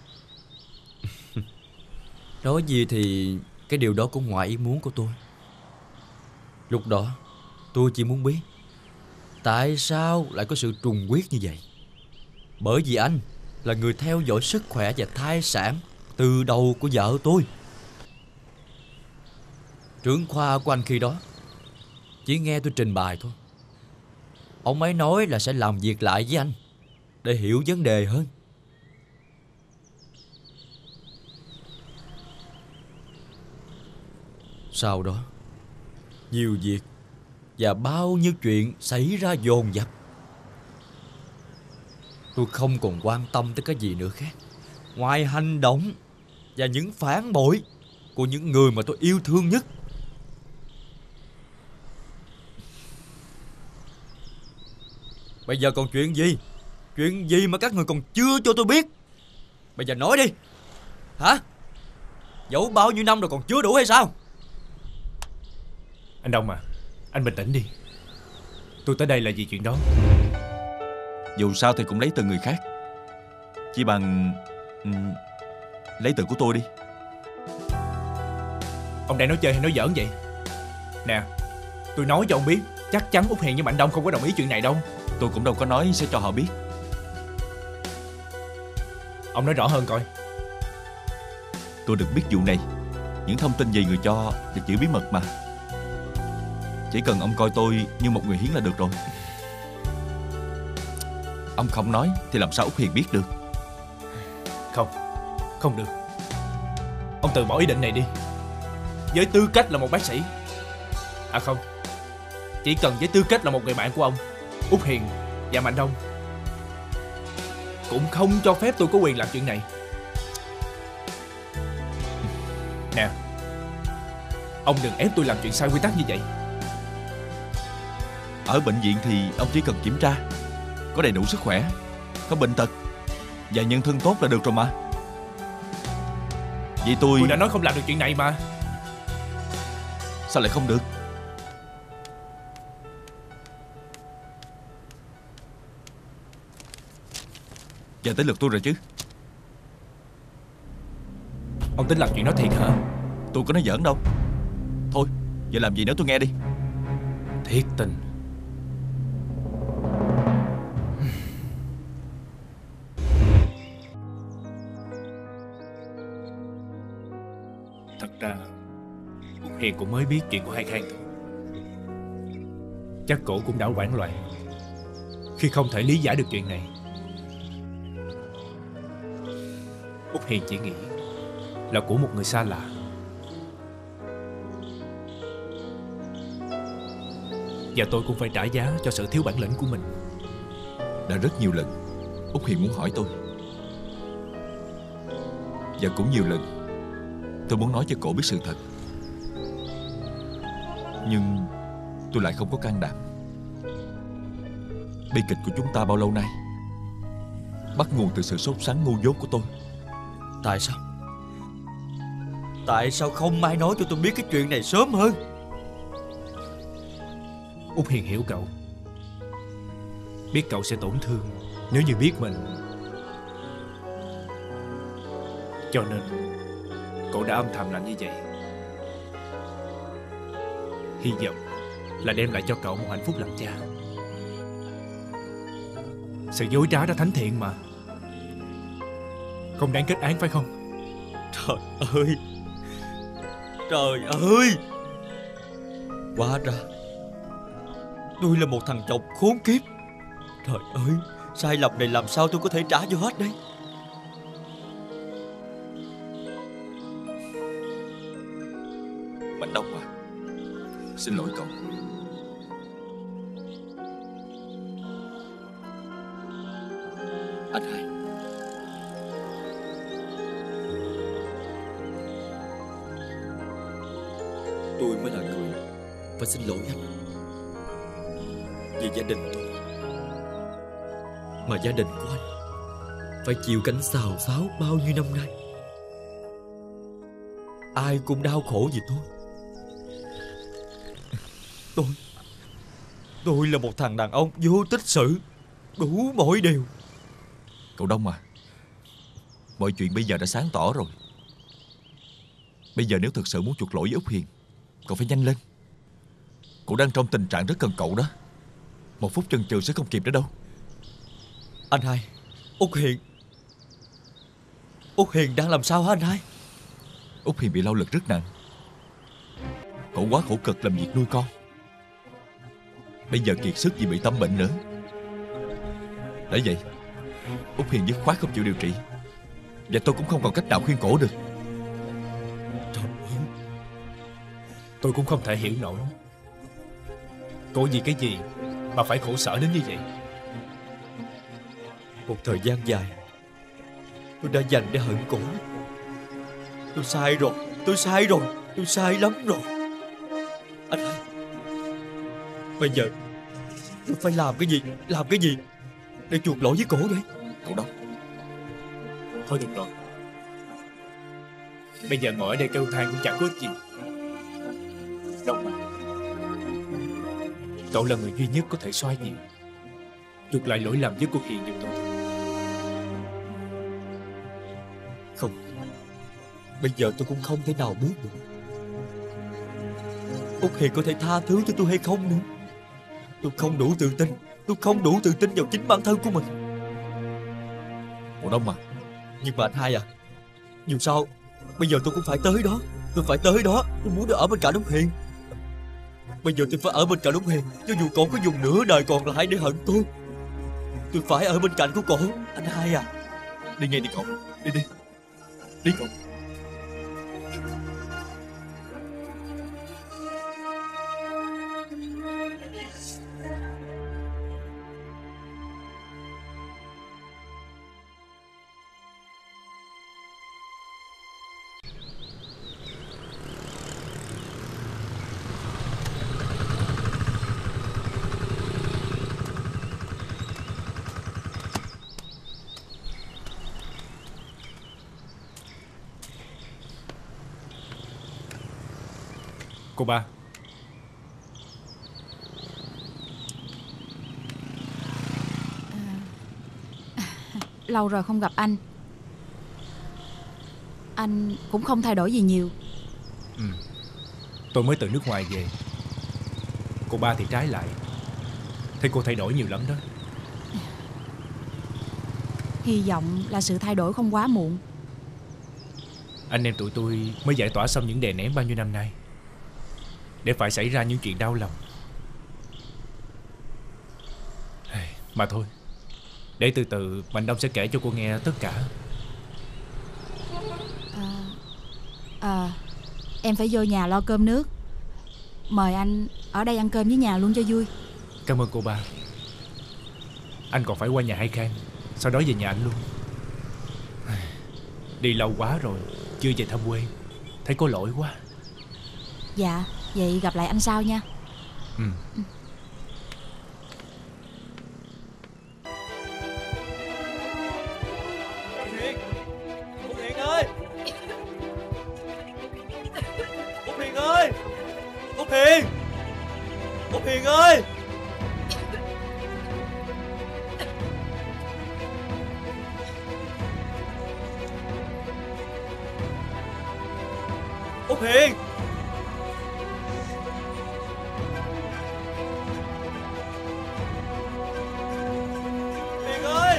Nói gì thì cái điều đó cũng ngoài ý muốn của tôi. Lúc đó tôi chỉ muốn biết tại sao lại có sự trùng quyết như vậy. Bởi vì anh là người theo dõi sức khỏe và thai sản từ đầu của vợ tôi. Trưởng khoa của anh khi đó chỉ nghe tôi trình bày thôi. Ông ấy nói là sẽ làm việc lại với anh để hiểu vấn đề hơn. Sau đó nhiều việc và bao nhiêu chuyện xảy ra dồn dập. Tôi không còn quan tâm tới cái gì nữa khác ngoài hành động và những phản bội của những người mà tôi yêu thương nhất. Bây giờ còn chuyện gì? Chuyện gì mà các người còn chưa cho tôi biết? Bây giờ nói đi. Hả? Giấu bao nhiêu năm rồi còn chưa đủ hay sao? Anh Đông à, anh bình tĩnh đi. Tôi tới đây là vì chuyện đó. Dù sao thì cũng lấy từ người khác, chỉ bằng lấy từ của tôi đi. Ông đang nói chơi hay nói giỡn vậy? Nè, tôi nói cho ông biết, chắc chắn Út Hiền với Mạnh Đông không có đồng ý chuyện này đâu. Tôi cũng đâu có nói sẽ cho họ biết. Ông nói rõ hơn coi. Tôi được biết vụ này, những thông tin gì người cho được giữ bí mật mà. Chỉ cần ông coi tôi như một người hiến là được rồi. Ông không nói thì làm sao Út Hiền biết được? Không được. Ông từ bỏ ý định này đi. Với tư cách là một bác sĩ, à không, chỉ cần với tư cách là một người bạn của ông, Út Hiền và Mạnh Đông cũng không cho phép tôi có quyền làm chuyện này. Nè, ông đừng ép tôi làm chuyện sai quy tắc như vậy. Ở bệnh viện thì ông chỉ cần kiểm tra có đầy đủ sức khỏe, có bệnh tật và nhân thân tốt là được rồi mà. Vậy tôi đã nói không làm được chuyện này mà. Sao lại không được? Giờ tới lượt tôi rồi chứ. Ông tính làm chuyện đó thiệt hả? Tôi có nói giỡn đâu. Thôi, giờ làm gì nữa tôi nghe đi. Thiệt tình. Thật ra Út Hiền cũng mới biết chuyện của Hai Khang thôi. Chắc cổ cũng đã hoảng loạn khi không thể lý giải được chuyện này. Út Hiền chỉ nghĩ là của một người xa lạ. Và tôi cũng phải trả giá cho sự thiếu bản lĩnh của mình. Đã rất nhiều lần Út Hiền muốn hỏi tôi, và cũng nhiều lần tôi muốn nói cho cổ biết sự thật, nhưng tôi lại không có can đảm. Bi kịch của chúng ta bao lâu nay bắt nguồn từ sự sốt sắng ngu dốt của tôi. Tại sao? Tại sao không ai nói cho tôi biết cái chuyện này sớm hơn? Út Hiền hiểu cậu, biết cậu sẽ tổn thương nếu như biết mình, cho nên cậu đã âm thầm làm như vậy. Hy vọng là đem lại cho cậu một hạnh phúc làm cha. Sự dối trá đã thánh thiện mà, không đáng kết án phải không? Trời ơi! Trời ơi! Hóa ra tôi là một thằng chọc khốn kiếp. Trời ơi! Sai lầm này làm sao tôi có thể trả cho hết đây? Xin lỗi cậu. Anh hai, tôi mới là người phải xin lỗi anh vì gia đình tôi, mà gia đình của anh phải chịu cảnh xào xáo bao nhiêu năm nay. Ai cũng đau khổ vì tôi là một thằng đàn ông vô tích sự, đủ mọi điều. Cậu Đông à, mọi chuyện bây giờ đã sáng tỏ rồi. Bây giờ nếu thực sự muốn chuộc lỗi với Út Hiền, cậu phải nhanh lên. Cậu đang trong tình trạng rất cần cậu đó. Một phút chần chừ sẽ không kịp nữa đâu. Anh hai, Út Hiền đang làm sao hả anh hai? Út Hiền bị lao lực rất nặng. Cậu quá khổ cực làm việc nuôi con, bây giờ kiệt sức vì bị tâm bệnh nữa. Đã vậy, Út Hiền dứt khoát không chịu điều trị, và tôi cũng không còn cách nào khuyên cổ được. Tôi cũng không thể hiểu nổi, cổ vì cái gì mà phải khổ sở đến như vậy. Một thời gian dài tôi đã dành để hận cổ. Tôi sai rồi, tôi sai lắm rồi. Anh hai, bây giờ tôi phải làm cái gì để chuộc lỗi với cổ đây? Cậu Đông, thôi được rồi, bây giờ ngồi ở đây kêu than cũng chẳng có ích gì. Đông mà, cậu là người duy nhất có thể xoa dịu, chuộc lại lỗi lầm với cô Hiền giùm tôi. Không, bây giờ tôi cũng không thể nào biết được Út Hiền có thể tha thứ cho tôi hay không nữa. Tôi không đủ tự tin vào chính bản thân của mình. Cậu Đông mà. Nhưng mà anh hai à, dù sao bây giờ tôi cũng phải tới đó. Tôi muốn được ở bên cạnh Út Hiền. Bây giờ tôi phải ở bên cạnh Út Hiền, cho dù cổ có dùng nửa đời còn lại để hận tôi phải ở bên cạnh của cổ. Anh hai à, đi ngay đi cậu. Đi cậu. Cô ba, lâu rồi không gặp anh. Anh cũng không thay đổi gì nhiều. Tôi mới từ nước ngoài về. Cô ba thì trái lại, thấy cô thay đổi nhiều lắm đó. Hy vọng là sự thay đổi không quá muộn. Anh em tụi tôi mới giải tỏa xong những đè nén bao nhiêu năm nay, để phải xảy ra những chuyện đau lòng. Mà thôi, để từ từ Mạnh Đông sẽ kể cho cô nghe tất cả. Em phải vô nhà lo cơm nước. Mời anh ở đây ăn cơm với nhà luôn cho vui. Cảm ơn cô ba. Anh còn phải qua nhà Hai Khang, sau đó về nhà anh luôn. Đi lâu quá rồi, chưa về thăm quê, thấy có lỗi quá. Dạ, vậy gặp lại anh sau nha. Út Hiền ơi! Út Hiền ơi! Út Hiền! Út Hiền ơi! Út Hiền! Hiền ơi!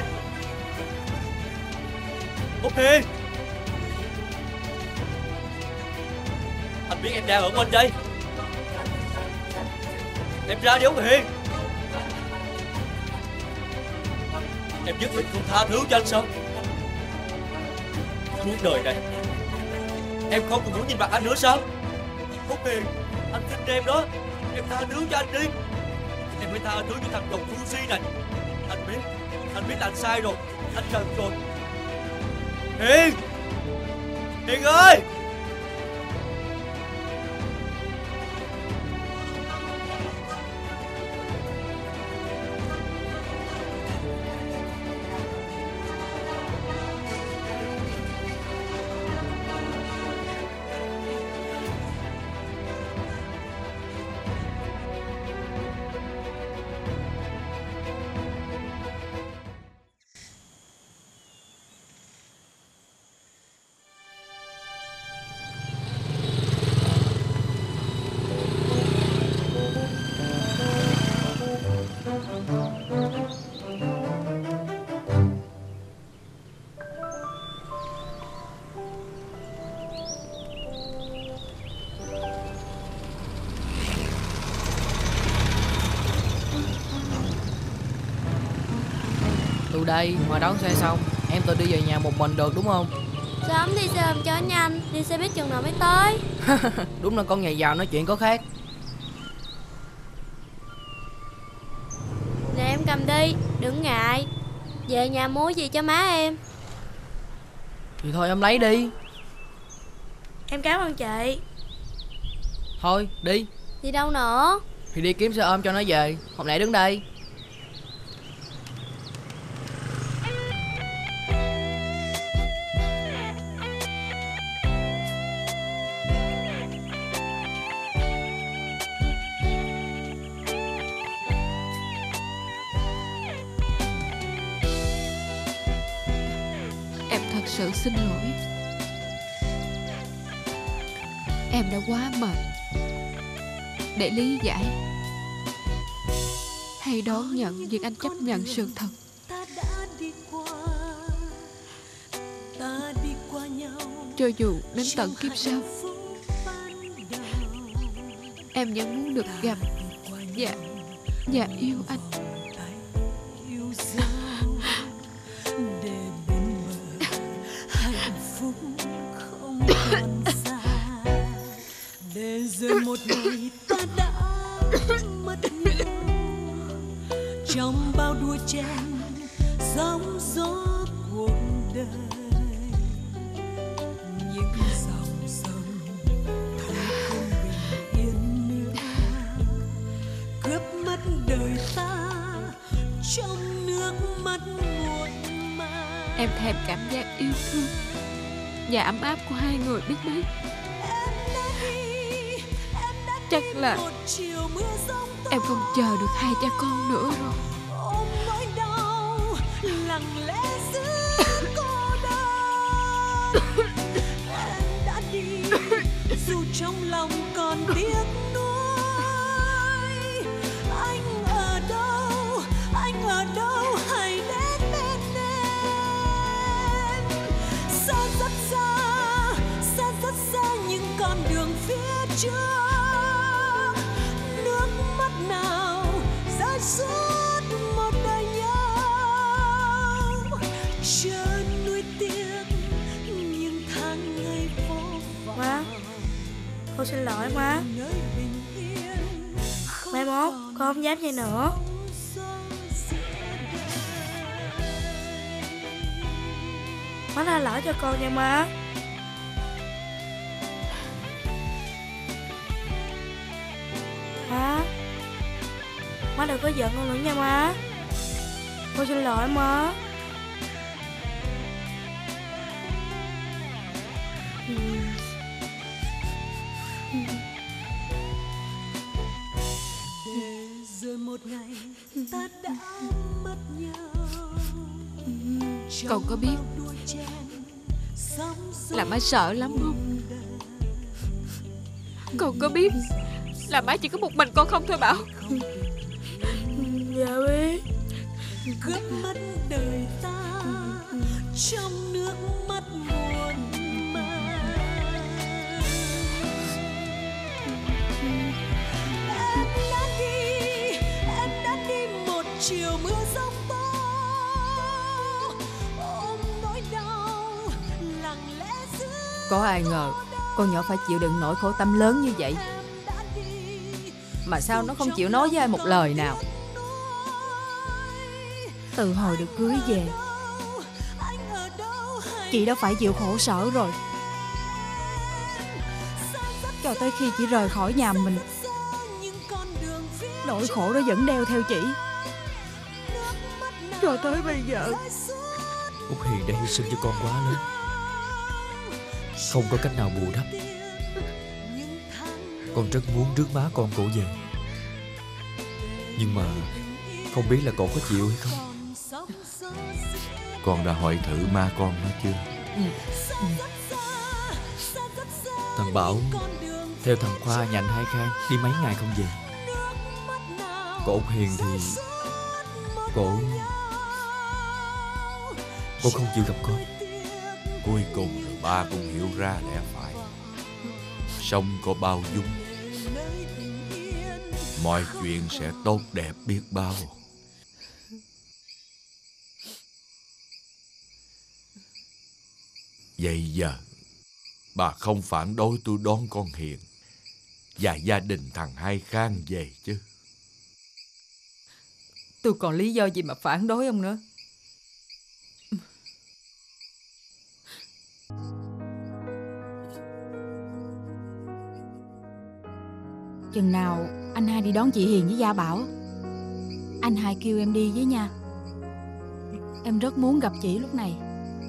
Út Hiền! Anh biết em đang ở quanh đây. Em ra đi Út Hiền. Em nhất định không tha thứ cho anh sao? Suốt đời này em không còn muốn nhìn mặt anh nữa sao? Út Hiền! Anh xin em đó. Em tha thứ cho anh đi. Em phải tha thứ cho thằng chồng ngu si này. Anh biết là anh sai rồi. Anh nhận rồi. Hiền ơi. Tôi đây, ngoài đón xe xong em tự đi về nhà một mình được đúng không? Sớm đi xe ôm cho nhanh. Đi xe buýt chừng nào mới tới. Đúng là con nhà giàu nói chuyện có khác. Nè em cầm đi, đừng ngại. Về nhà mua gì cho má em. Thì thôi em lấy đi. Em cảm ơn chị. Thôi đi. Đi đâu nữa? Thì đi kiếm xe ôm cho nó về. Hôm nay đứng đây. Em thật sự xin lỗi. Em đã quá mệt để lý giải hay đón nhận việc anh chấp nhận sự thật. Cho dù đến tận kiếp sau, em vẫn muốn được gặp và yêu anh. Để rồi một ngày ta đã mất nhau trong bao đua chen sóng gió cuộc đời. Những dòng sông thấy không bình yên nữa, cướp mất đời ta trong nước mắt muộn màng. Em thèm cảm giác yêu thương và ấm áp của hai người biết mấy. Chắc là em không chờ được hai cha con nữa rồi. Ôm nỗi đau lặng lẽ giữa cô đơn. Em đã đi dù trong lòng còn tiếc nuối. Anh ở đâu hãy đến bên em. Xa rất xa những con đường phía trước. Suốt một đời nhau chớ nuối tiếc những tháng ngày vô vọng. Má, con xin lỗi má. Mai mốt con không dám vậy nữa. Má tha lỗi cho con nha má. Má đừng có giận con nữa nha má. Con xin lỗi má. Để rồi một ngày ta đã mất nhau. Cậu có biết là má sợ lắm không? Cậu có biết là má chỉ có một mình con không thôi Bảo? Dạ biết. Cướp mất đời ta trong nước mắt muộn màng. Em đã đi một chiều mưa giông tố. Ôm nỗi đau lặng lẽ giữa. Có ai ngờ con nhỏ phải chịu đựng nỗi khổ tâm lớn như vậy. mà sao nó không chịu nói với ai một lời nào? Từ hồi được cưới về, chị đã phải chịu khổ sở rồi. Cho tới khi chị rời khỏi nhà mình, nỗi khổ đó vẫn đeo theo chị cho tới bây giờ. Út Hiền đã hy sinh cho con quá lớn, không có cách nào bù đắp. Con rất muốn rước má con cổ về, nhưng mà không biết là cậu có chịu hay không. Con đã hỏi thử ma con nó chưa? Thằng Bảo theo thằng Khoa nhà anh Hai Khang đi mấy ngày không về. Còn Út Hiền thì Cô không chịu gặp con. Cuối cùng rồi ba cũng hiểu ra lẽ phải. Sống có bao dung, mọi chuyện sẽ tốt đẹp biết bao. Vậy giờ bà không phản đối tôi đón con Hiền và gia đình thằng Hai Khang về chứ? Tôi còn lý do gì mà phản đối ông nữa? Chừng nào anh Hai đi đón chị Hiền với Gia Bảo, anh Hai kêu em đi với nha. Em rất muốn gặp chị lúc này.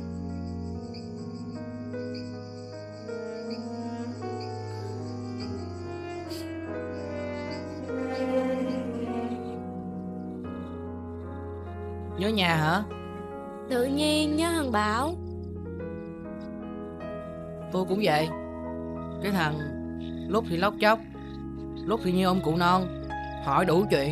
Nhớ nhà hả? Tự nhiên nhớ thằng Bảo. Tôi cũng vậy. Cái thằng lúc thì lóc chóc, lúc thì như ông cụ non, hỏi đủ chuyện.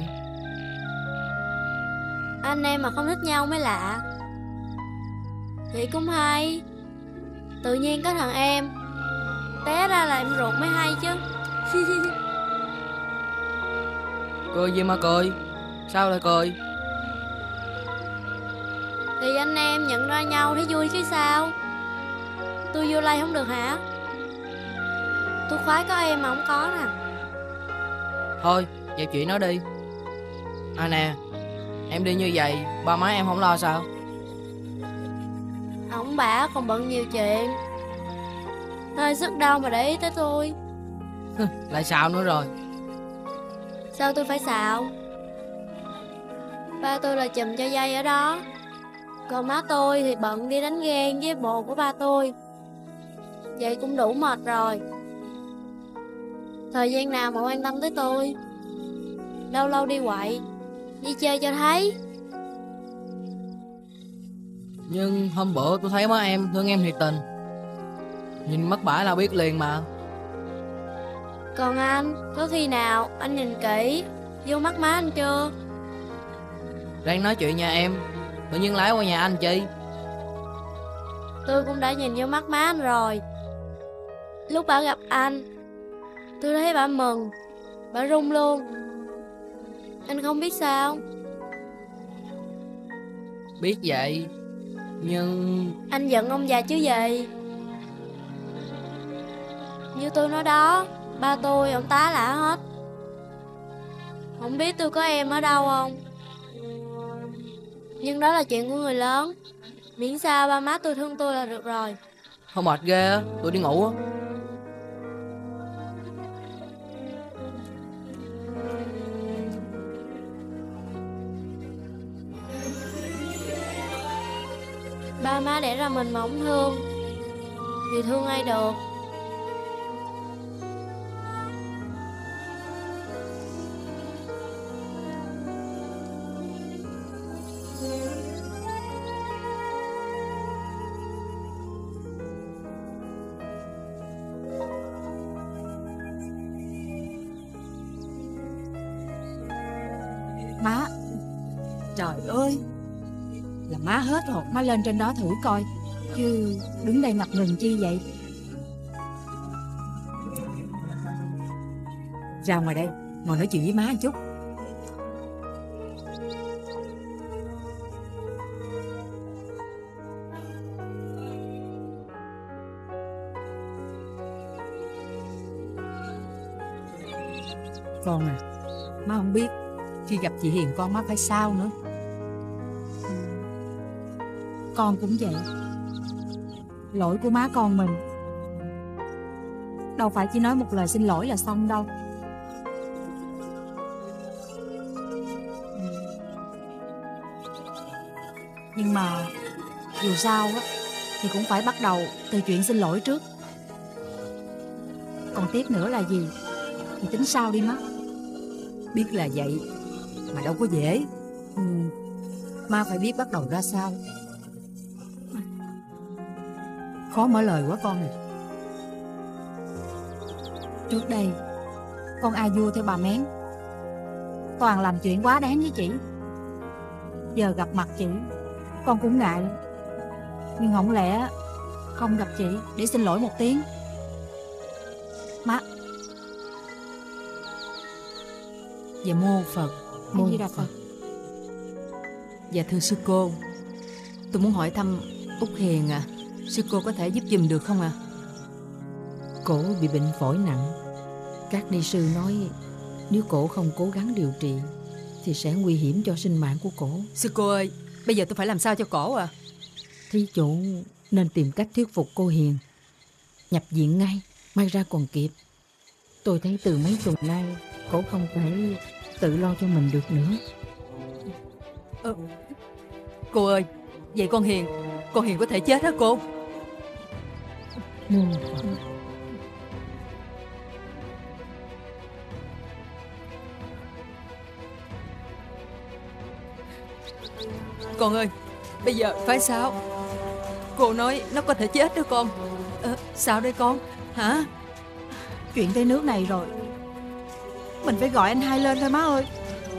Anh em mà không thích nhau mới lạ. Vậy cũng hay. Tự nhiên có thằng em, té ra là em ruột mới hay chứ. Cười gì mà cười? Sao lại cười? Thì anh em nhận ra nhau thấy vui chứ sao. Tôi vô lay không được hả? Tôi khoái có em mà không có nè. Thôi, vậy chuyện nó đi. À nè, em đi như vậy, ba má em không lo sao? Ông bà còn bận nhiều chuyện, hơi sức đâu mà để ý tới tôi. Lại xạo nữa rồi. Sao tôi phải xạo? Ba tôi là chùm cho dây ở đó, còn má tôi thì bận đi đánh ghen với bồ của ba tôi. Vậy cũng đủ mệt rồi. Thời gian nào mà quan tâm tới tôi. Lâu lâu đi quậy, đi chơi cho thấy. Nhưng hôm bữa tôi thấy má em thương em thiệt tình. Nhìn mắt bả là biết liền mà. Còn anh, có khi nào anh nhìn kỹ vô mắt má anh chưa? Đang nói chuyện nhà em, tự nhiên lái qua nhà anh chi? Tôi cũng đã nhìn vô mắt má anh rồi. Lúc bà gặp anh, tôi thấy bà mừng, bà run luôn. Anh không biết sao? Biết vậy, nhưng... Anh giận ông già chứ gì. Như tôi nói đó, ba tôi, ông tá lả hết. Không biết tôi có em ở đâu không? Nhưng đó là chuyện của người lớn. Miễn sao ba má tôi thương tôi là được rồi. Không mệt ghê á, tôi đi ngủ á. Ba má đẻ ra mình mà không thương thì thương ai được. Má, trời ơi, là má hết hồn. Má lên trên đó thử coi, chứ đứng đây ngập ngừng chi vậy? Ra ngoài đây, ngồi nói chuyện với má một chút. Con à, Má không biết khi gặp chị Hiền con má phải sao nữa. Con cũng vậy. Lỗi của má con mình đâu phải chỉ nói một lời xin lỗi là xong đâu. Nhưng mà dù sao á thì cũng phải bắt đầu từ chuyện xin lỗi trước. Còn tiếp nữa là gì thì tính sau đi má. Biết là vậy mà đâu có dễ. Má phải biết bắt đầu ra sao. Khó mở lời quá con à. Trước đây con ai vua theo bà Mén, toàn làm chuyện quá đáng với chị. Giờ gặp mặt chị con cũng ngại. Nhưng không lẽ không gặp chị để xin lỗi một tiếng. Má. Dạ mô Phật. Mô Di Đà Phật. Dạ thưa sư cô, tôi muốn hỏi thăm Út Hiền à. Sư cô có thể giúp giùm được không ạ? Cổ bị bệnh phổi nặng. Các ni sư nói nếu cổ không cố gắng điều trị thì sẽ nguy hiểm cho sinh mạng của cổ. Sư cô ơi, bây giờ tôi phải làm sao cho cổ à? Thí chủ nên tìm cách thuyết phục cô Hiền nhập viện ngay, may ra còn kịp. Tôi thấy từ mấy tuần nay cổ không thể tự lo cho mình được nữa. Cô ơi, vậy con Hiền có thể chết hả cô? Con ơi, bây giờ phải sao? Cô nói nó có thể chết đó con. Sao đây con? Hả? Chuyện tới nước này rồi, mình phải gọi anh hai lên thôi má ơi.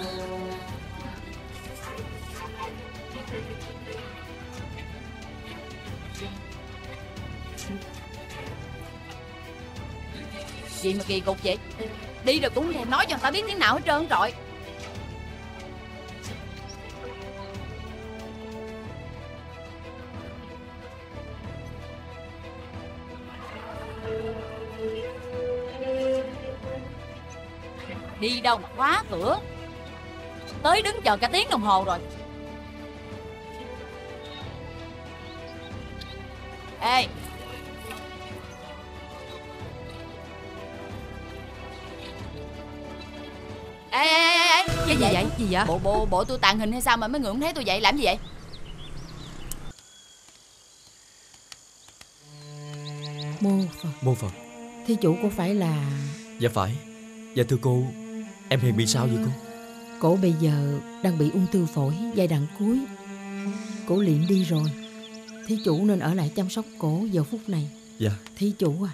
Gì mà kỳ cục vậy? Đi rồi cũng thèm nói cho người ta biết tiếng nào hết trơn rồi. Đi đâu mà khóa cửa? Tới đứng chờ cả tiếng đồng hồ rồi. Ê, Cái gì vậy? Gì vậy? Bộ tôi tàn hình hay sao mà mấy người không thấy tôi vậy? Làm gì vậy? Mô Phật. Thí chủ có phải là... Dạ phải. Dạ thưa cô, em Hiền bị sao vậy cô? Cổ bây giờ đang bị ung thư phổi giai đoạn cuối. Cổ liệm đi rồi. Thí chủ nên ở lại chăm sóc cổ giờ phút này. Dạ. Thí chủ à,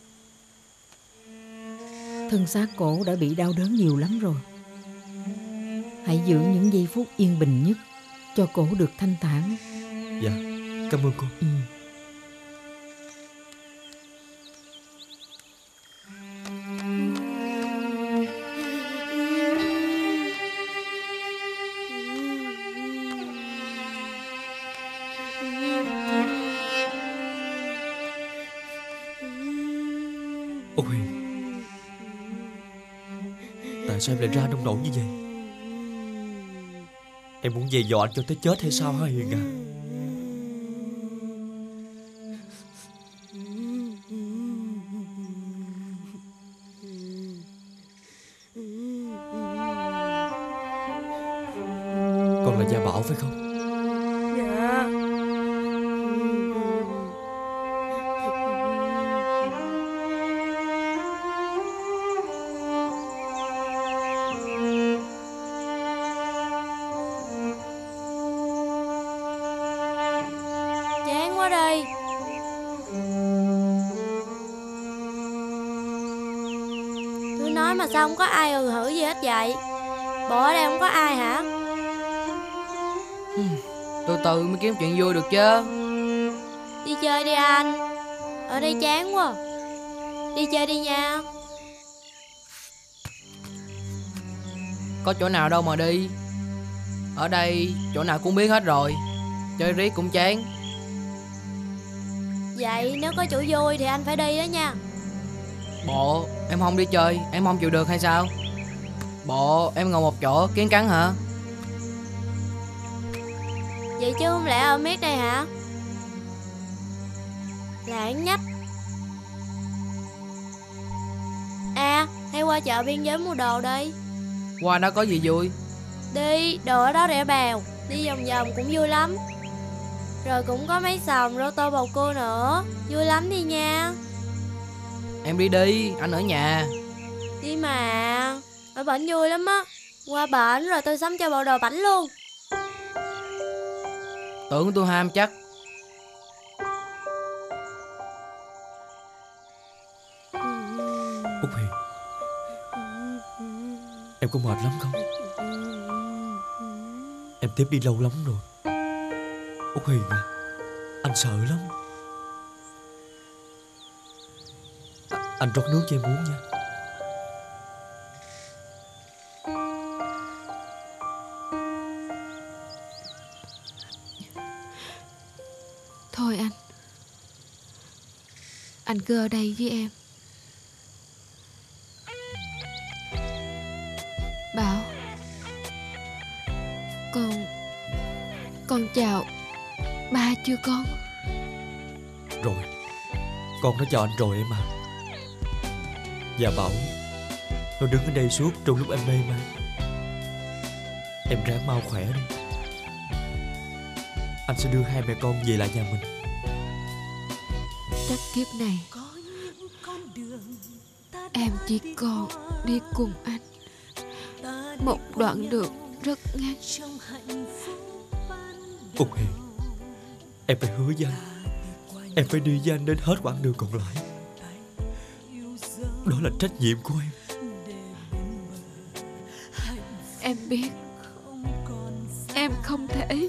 thân xác cổ đã bị đau đớn nhiều lắm rồi. Hãy giữ những giây phút yên bình nhất cho cổ được thanh thản. Dạ, cảm ơn cô. Út Hiền, tại sao em lại ra nông nổi như vậy? Em muốn về dò anh cho tới chết hay sao hả Hiền à? Con là Gia Bảo phải không? Dạ. Chán quá đi. Tôi nói mà sao không có ai hử gì hết vậy? Bộ ở đây không có ai hả? Từ từ mới kiếm chuyện vui được chứ. Đi chơi đi anh. Ở đây chán quá. Đi chơi đi nha. Có chỗ nào đâu mà đi. Ở đây chỗ nào cũng biết hết rồi. Chơi riết cũng chán. Vậy nếu có chỗ vui thì anh phải đi đó nha. Bộ em không đi chơi, em không chịu được hay sao? Bộ em ngồi một chỗ kiến cắn hả? Vậy chứ không lẽ ở miết đây hả? Lãng nhách. À, hay qua chợ biên giới mua đồ đi. Qua đó có gì vui? Đi, đồ ở đó rẻ bèo. Đi vòng vòng cũng vui lắm. Rồi cũng có mấy sòng rô tô bầu cua nữa. Vui lắm đi nha. Em đi, anh ở nhà. Đi mà. Ở bển vui lắm á. Qua bển rồi tôi sắm cho bộ đồ bảnh luôn. Tưởng tôi ham chắc. Út Hiền, em có mệt lắm không? Em tiếp đi lâu lắm rồi. Út Hiền à, anh sợ lắm. Anh rót nước cho em uống nha. Thôi anh cứ ở đây với em. Bảo, con chào ba chưa con? Rồi, con đã chào anh rồi em à. Và Bảo, nó đứng ở đây suốt trong lúc em mê man. Em ráng mau khỏe đi. Anh sẽ đưa hai mẹ con về lại nhà mình. Chắc kiếp này em chỉ còn đi cùng anh một đoạn đường rất ngắn. Út Hiền, em phải hứa với anh, em phải đi với anh đến hết quãng đường còn lại. Đó là trách nhiệm của em. Em biết em không thể.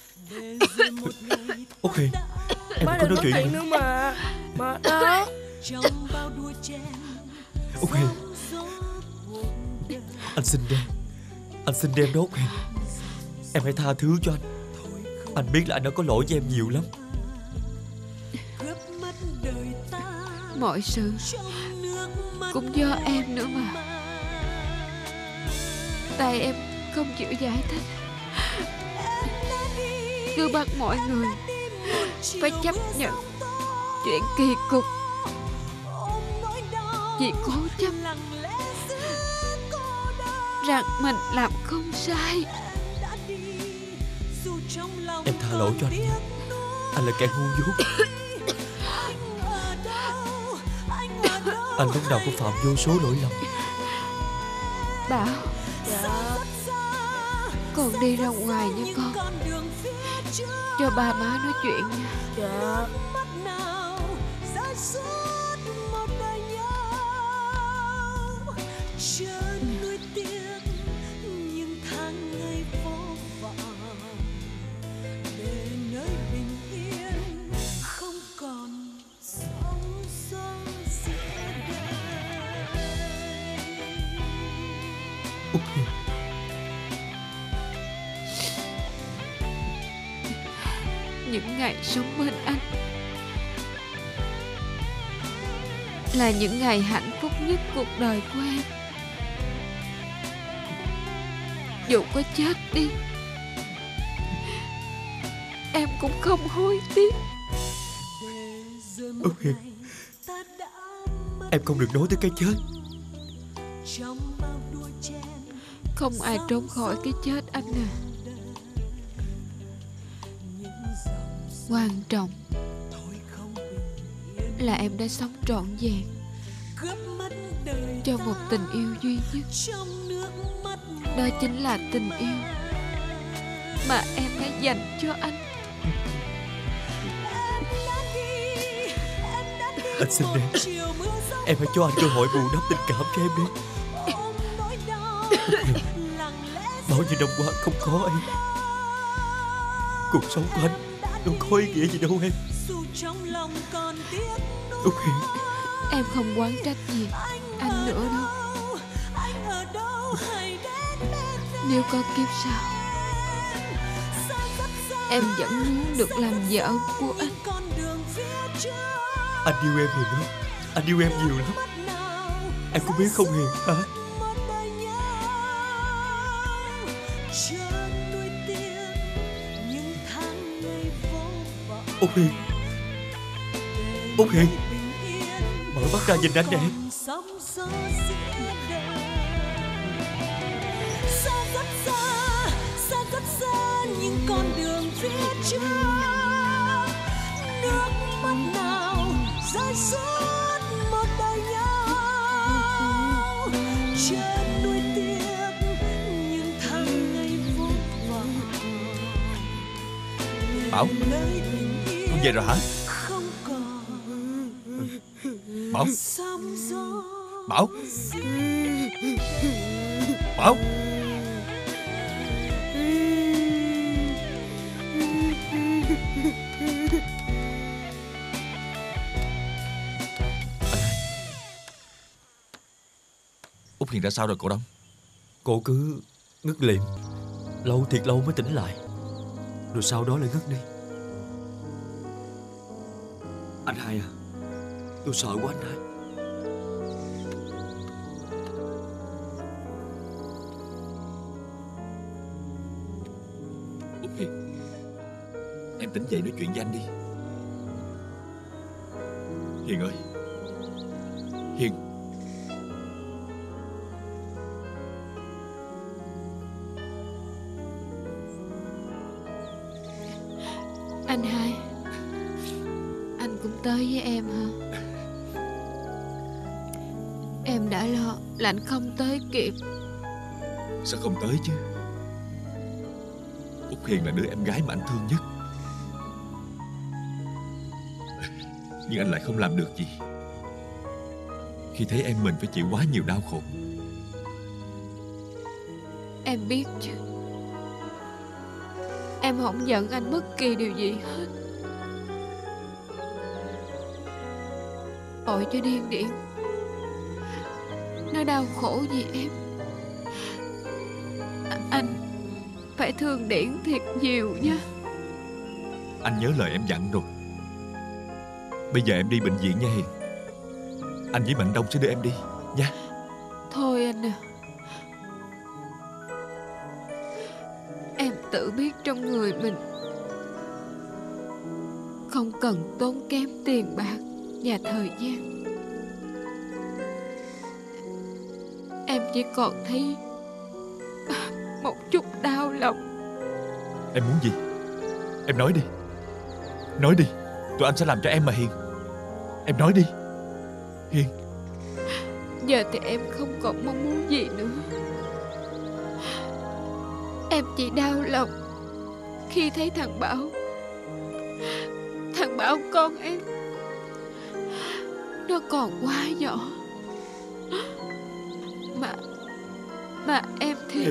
Út Hiền, em Má có nói đừng chuyện nữa mà. Mà đó. Út Hiền, anh xin em đó Út Hiền. Em hãy tha thứ cho anh. Anh biết là anh đã có lỗi với em nhiều lắm. Mọi sự cũng do em nữa mà. Tại em không chịu giải thích, cứ bắt mọi người phải chấp nhận chuyện kỳ cục, vì cố chấp rằng mình làm không sai. Em tha lỗi cho anh. Anh là kẻ ngu dốt. Anh lúc nào cũng phạm vô số lỗi lầm. Bảo, con đi ra ngoài nha con, cho ba má nói chuyện nha. Dạ. Những ngày sống bên anh là những ngày hạnh phúc nhất cuộc đời của em. Dù có chết đi, em cũng không hối tiếc. Út Hiền, em không được nói tới cái chết. Không ai trốn khỏi cái chết anh à. Quan trọng là em đã sống trọn vẹn cho một tình yêu duy nhất. Đó chính là tình yêu mà em đã dành cho anh. Anh xin em hãy cho anh cơ hội bù đắp tình cảm cho em đi. Bao nhiêu năm qua không có em, cuộc sống của anh đâu có ý nghĩa gì đâu em. Út Hiền, em không oán trách gì anh nữa đâu. Nếu có kiếp sau, em vẫn muốn được làm vợ của anh. Anh yêu em Hiền lắm, anh yêu em nhiều lắm. Em có biết không Hiền hả? chợt nuối tiếc những tháng ngày vô vọng. Út Hiền, Út Hiền, mở mắt ra nhìn anh nè. Sóng gió giữa đời xa rất xa những con đường phía trước, nước mắt nào rơi suốt một đời nhau, chợt nuối tiếc những tháng ngày vô vọng. Bảo, con về rồi hả? Không còn Bảo, sóng gió. Bảo, Bảo. Út Hiền ra sao rồi cậu Đông? Cô cứ ngất liệm, lâu thiệt lâu mới tỉnh lại, rồi sau đó lại ngất đi. Anh hai à, tôi sợ quá anh hai. Út Hiền, em tỉnh dậy nói chuyện với anh đi. Hiền ơi, Hiền. Anh hai, anh cũng tới với em hả? Em đã lo là anh không tới kịp. Sao không tới chứ? Út Hiền là đứa em gái mà anh thương nhất, nhưng anh lại không làm được gì khi thấy em mình phải chịu quá nhiều đau khổ. Em biết chứ. Em không giận anh bất kỳ điều gì hết. Tội cho Điên Điển, nó đau khổ vì em. Anh phải thương Điển thiệt nhiều nha. Anh nhớ lời em dặn rồi. Bây giờ em đi bệnh viện nha Hiền. Anh với Mạnh Đông sẽ đưa em đi nha. Thôi anh à, em tự biết trong người mình không cần tốn kém tiền bạc và thời gian. Em chỉ còn thấy một chút đau lòng. Em muốn gì? Em nói đi. Nói đi, tụi anh sẽ làm cho em mà Hiền. Em nói đi Hiền. Giờ thì em không còn mong muốn gì nữa. Em chỉ đau lòng khi thấy thằng Bảo con em, nó còn quá nhỏ. Mà em thì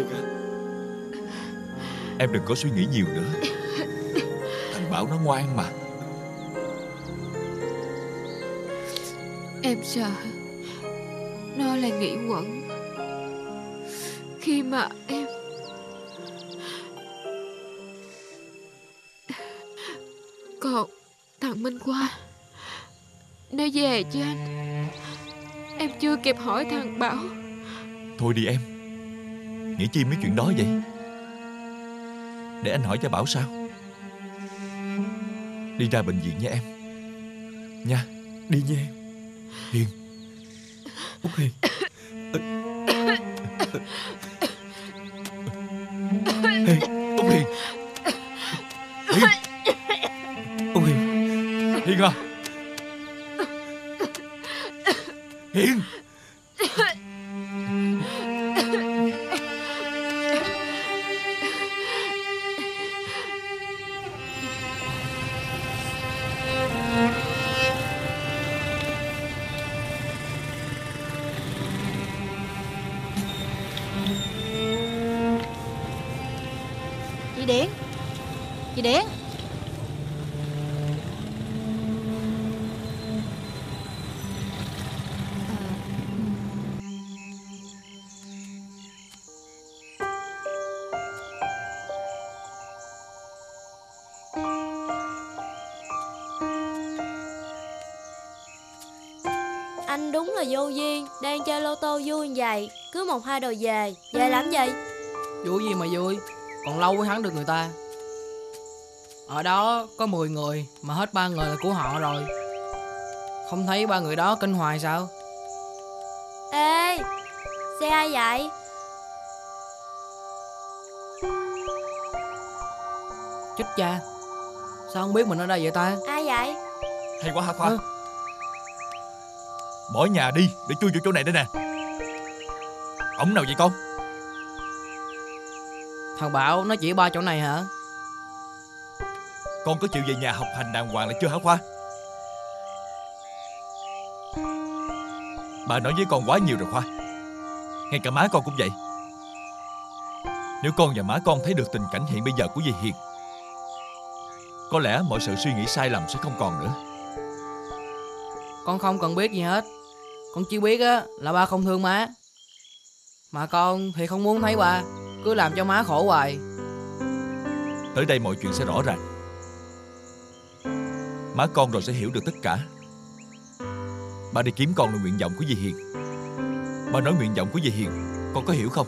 Em đừng có suy nghĩ nhiều nữa. Thằng Bảo nó ngoan mà. em sợ nó lại nghĩ quẩn khi mà em còn thằng Minh Khoa nó về chứ anh. Em chưa kịp hỏi thằng Bảo. Thôi đi em, nghĩ chi mấy chuyện đó vậy? Để anh hỏi cho Bảo sao. Đi ra bệnh viện nha em. Nha. Đi nha em. Hiền. Út Hiền. Hey, Út Hiền. Hiền. Út Hiền. Hiền à. Hiền. Chị Điển, chị Điển. Anh đúng là vô duyên. Đang chơi lô tô vui như vậy, cứ 1-2 đồ về làm gì? Vui gì mà vui, còn lâu mới thắng được người ta. Ở đó có 10 người mà hết 3 người là của họ rồi. Không thấy 3 người đó kinh hoài sao? Ê, xe ai vậy? Chết cha, sao không biết mình ở đây vậy ta? Ai vậy? Hay quá hả Khoa? Bỏ nhà đi để chui vô chỗ này đây nè. Ổng nào vậy con? Thằng Bảo nó chỉ 3 chỗ này hả? Con có chịu về nhà học hành đàng hoàng lại chưa hả Khoa? Bà nói với con quá nhiều rồi Khoa. Ngay cả má con cũng vậy. Nếu con và má con thấy được tình cảnh hiện bây giờ của dì Hiền, có lẽ mọi sự suy nghĩ sai lầm sẽ không còn nữa. Con không cần biết gì hết. Con chỉ biết á là ba không thương má. Mà con thì không muốn thấy ba cứ làm cho má khổ hoài. Tới đây mọi chuyện sẽ rõ ràng. Má con rồi sẽ hiểu được tất cả. Ba đi kiếm con là nguyện vọng của dì Hiền. Ba nói nguyện vọng của dì Hiền, con có hiểu không?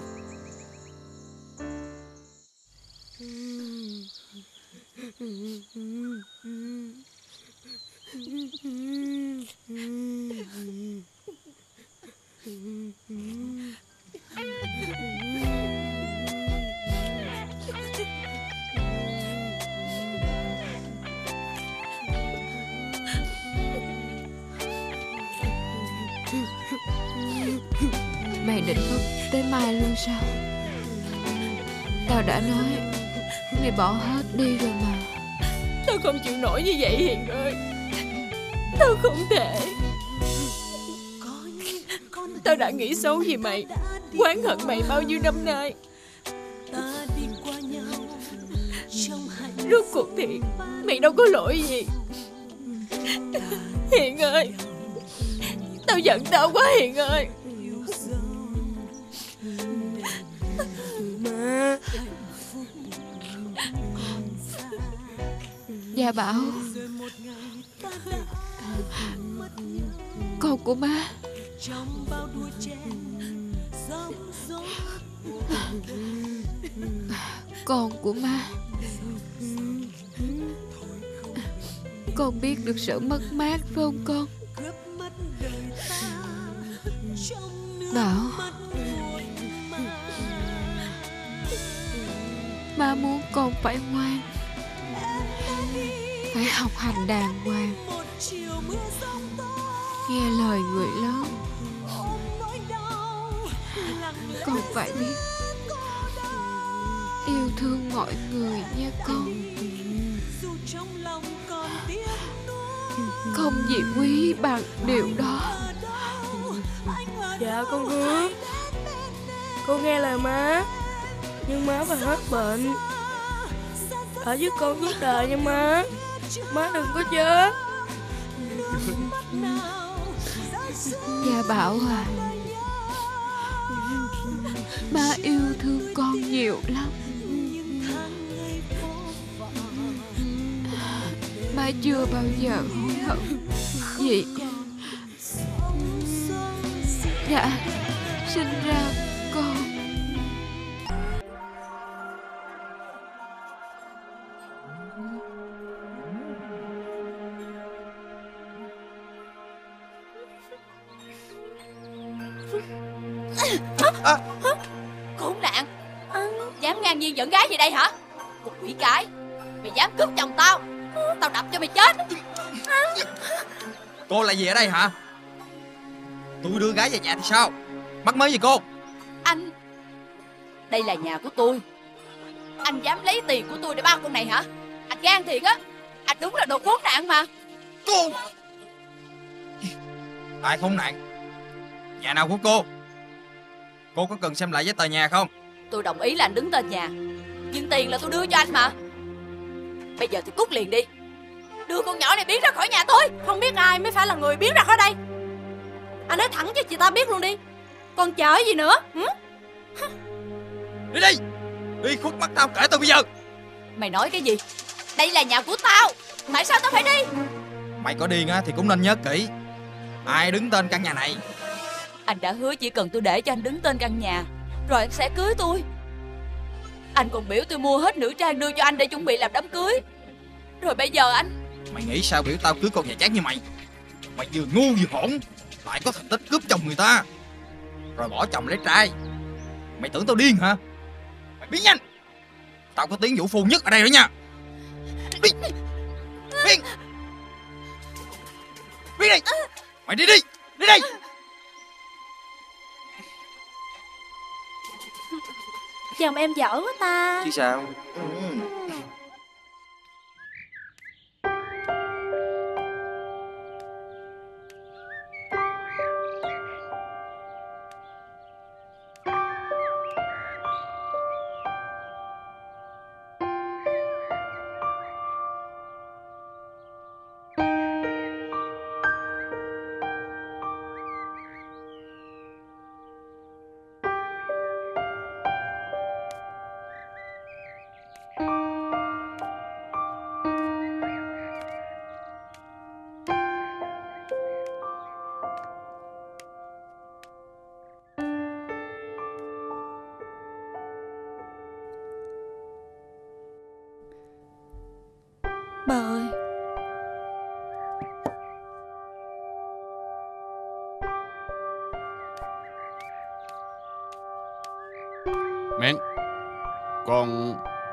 Mày định thức tới mai luôn sao? Tao đã nói mày bỏ hết đi rồi mà. Tao không chịu nổi như vậy Hiền ơi. Tao không thể. Tao đã nghĩ xấu về mày, oán hận mày bao nhiêu năm nay. Rốt cuộc thì mày đâu có lỗi gì. Hiền ơi, tao giận tao quá Hiền ơi. Má. Gia Bảo, con của má. Con của má. Con biết được sự mất mát phải không con? Bảo, má muốn con phải ngoan, phải học hành đàng hoàng, nghe lời người lớn. Con phải biết yêu thương mọi người nha con. Không gì quý bằng điều đó. Dạ con hứa. Con nghe lời má. Nhưng má phải hết bệnh. Ở với con suốt đời nha má. Má đừng có chết. Gia Bảo à, má yêu thương con nhiều lắm. Má chưa bao giờ hối hận vì đã sinh ra con. Khốn nạn, dám ngang nhiên dẫn gái về đây hả? Một quỷ cái, mày dám cướp chồng tao, tao đập cho mày chết. Cô là gì ở đây hả? Tôi đưa gái về nhà thì sao? Mắc mớ gì cô? Anh, đây là nhà của tôi. Anh dám lấy tiền của tôi để bao con này hả? Anh gan thiệt á. Anh đúng là đồ khốn nạn mà. Cô ai khốn nạn? Nhà nào của cô? Cô có cần xem lại giấy tờ nhà không? Tôi đồng ý là anh đứng tên nhà, nhưng tiền là tôi đưa cho anh mà. Bây giờ thì cút liền đi. Đưa con nhỏ này biến ra khỏi nhà tôi. Không biết ai mới phải là người biến ra khỏi đây. Anh nói thẳng cho chị ta biết luôn đi. Còn chờ gì nữa? Đi đi. Đi khuất mắt tao kể từ bây giờ. Mày nói cái gì? Đây là nhà của tao. Tại sao tao phải đi? Mày có điên á thì cũng nên nhớ kỹ ai đứng tên căn nhà này. Anh đã hứa chỉ cần tôi để cho anh đứng tên căn nhà, rồi anh sẽ cưới tôi. Anh còn biểu tôi mua hết nữ trang đưa cho anh để chuẩn bị làm đám cưới. Rồi bây giờ anh... Mày nghĩ sao biểu tao cưới con nhà chát như mày? Mày vừa ngu vừa hỗn, lại có thành tích cướp chồng người ta, rồi bỏ chồng lấy trai. Mày tưởng tao điên hả? Mày biến nhanh. Tao có tiếng vũ phu nhất ở đây đó nha. Biến. Biến. Biến đi. Mày đi đi. Đi đi. Chồng em giỏi quá ta. Chứ sao? Ba ơi. Mẹn, con...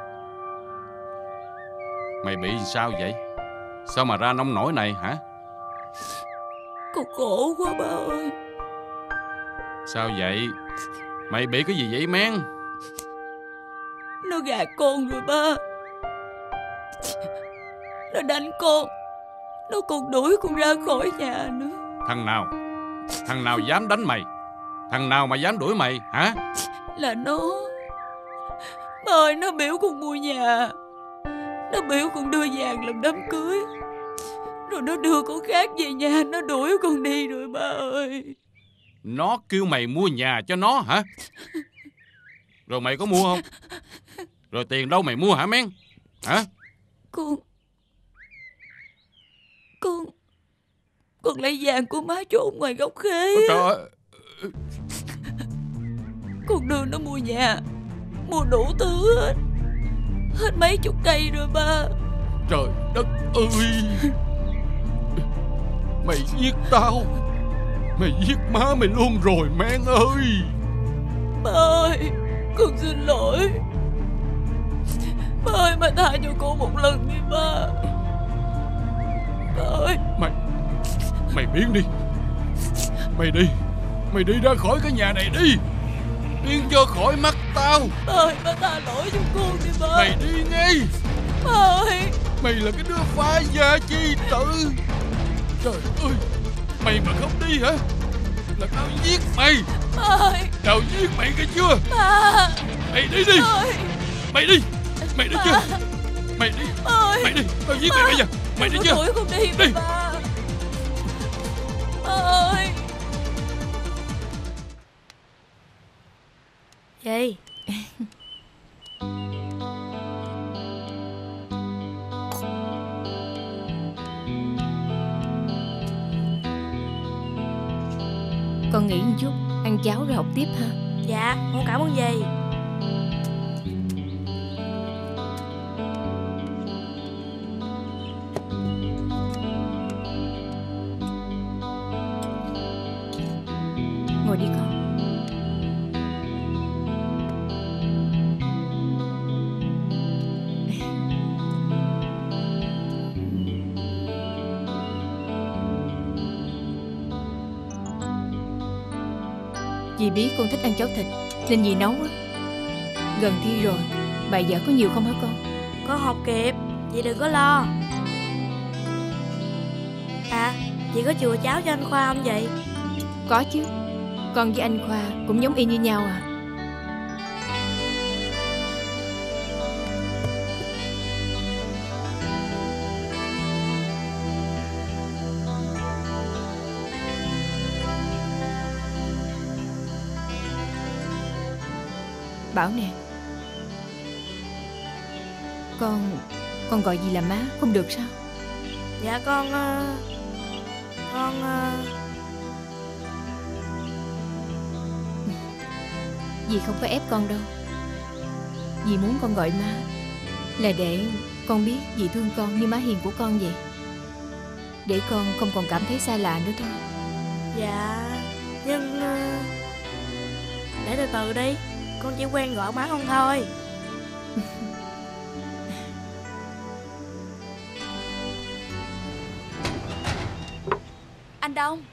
Mày bị sao vậy? Sao mà ra nông nổi này hả? Con khổ quá ba ơi. Sao vậy? Mày bị cái gì vậy Mẹn? Nó gạt con rồi ba. Nó đánh con. Nó còn đuổi con ra khỏi nhà nữa. Thằng nào? Thằng nào dám đánh mày? Thằng nào mà dám đuổi mày hả? Là nó. Ba ơi, nó biểu con mua nhà. Nó biểu con đưa vàng làm đám cưới. Rồi nó đưa con khác về nhà. Nó đuổi con đi rồi ba ơi. Nó kêu mày mua nhà cho nó hả? Rồi mày có mua không? Rồi tiền đâu mày mua hả Mén? Hả? Con lấy vàng của má trốn ngoài gốc khế. Trời ơi. Con đưa nó mua nhà, mua đủ thứ hết. Hết mấy chục cây rồi ba. Trời đất ơi. Mày giết tao. Mày giết má mày luôn rồi Mén ơi. Ba ơi, con xin lỗi. Ba ơi, mà tha cho con một lần đi ba. Ba ơi. Mày biến đi. Mày đi ra khỏi cái nhà này đi. Biến cho khỏi mắt tao. Ba ơi, ba tha lỗi cho con đi ba. Mày đi ngay. Ba ơi. Mày là cái đứa phá gia chi tử. Trời ơi. Mày mà không đi hả? Là tao giết mày. Ba ơi. Tao giết mày nghe chưa? Ba. Mày đi đi. Mày đi. Mày đi chưa? Mày đi. Mày đi. Tao giết mày bây giờ. Mày đi chưa? Đuổi con đi đi. Ba. Ba ơi. Gì? Con nghỉ một chút, ăn cháo rồi học tiếp ha. Dạ, không cảm ơn gì. Ngồi đi con. Dì biết con thích ăn cháo thịt nên dì nấu á. Gần thi rồi, bài vở có nhiều không hả con? Con học kịp, chị đừng có lo. À, chị có chùa cháo cho anh Khoa không vậy? Có chứ. Con với anh Khoa cũng giống y như nhau à. Bảo nè, con gọi gì là má không được sao? Dạ con Dì không có ép con đâu. Dì muốn con gọi má là để con biết dì thương con như má hiền của con vậy. Để con không còn cảm thấy xa lạ nữa thôi. Dạ, nhưng để từ từ đi, con chỉ quen gọi má con thôi. Anh Đông.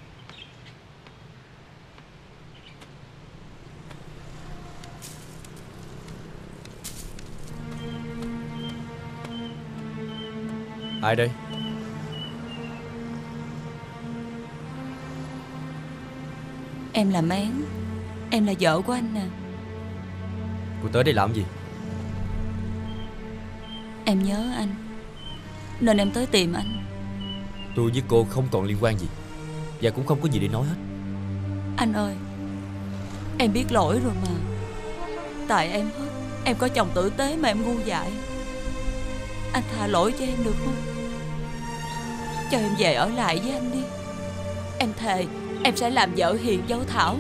Ai đây? Em là Mén. Em là vợ của anh nè. Cô tới đây làm gì? Em nhớ anh nên em tới tìm anh. Tôi với cô không còn liên quan gì, và cũng không có gì để nói hết. Anh ơi, em biết lỗi rồi mà. Tại em hết. Em có chồng tử tế mà em ngu dại. Anh tha lỗi cho em được không? Cho em về ở lại với anh đi. Em thề em sẽ làm vợ hiền dâu thảo.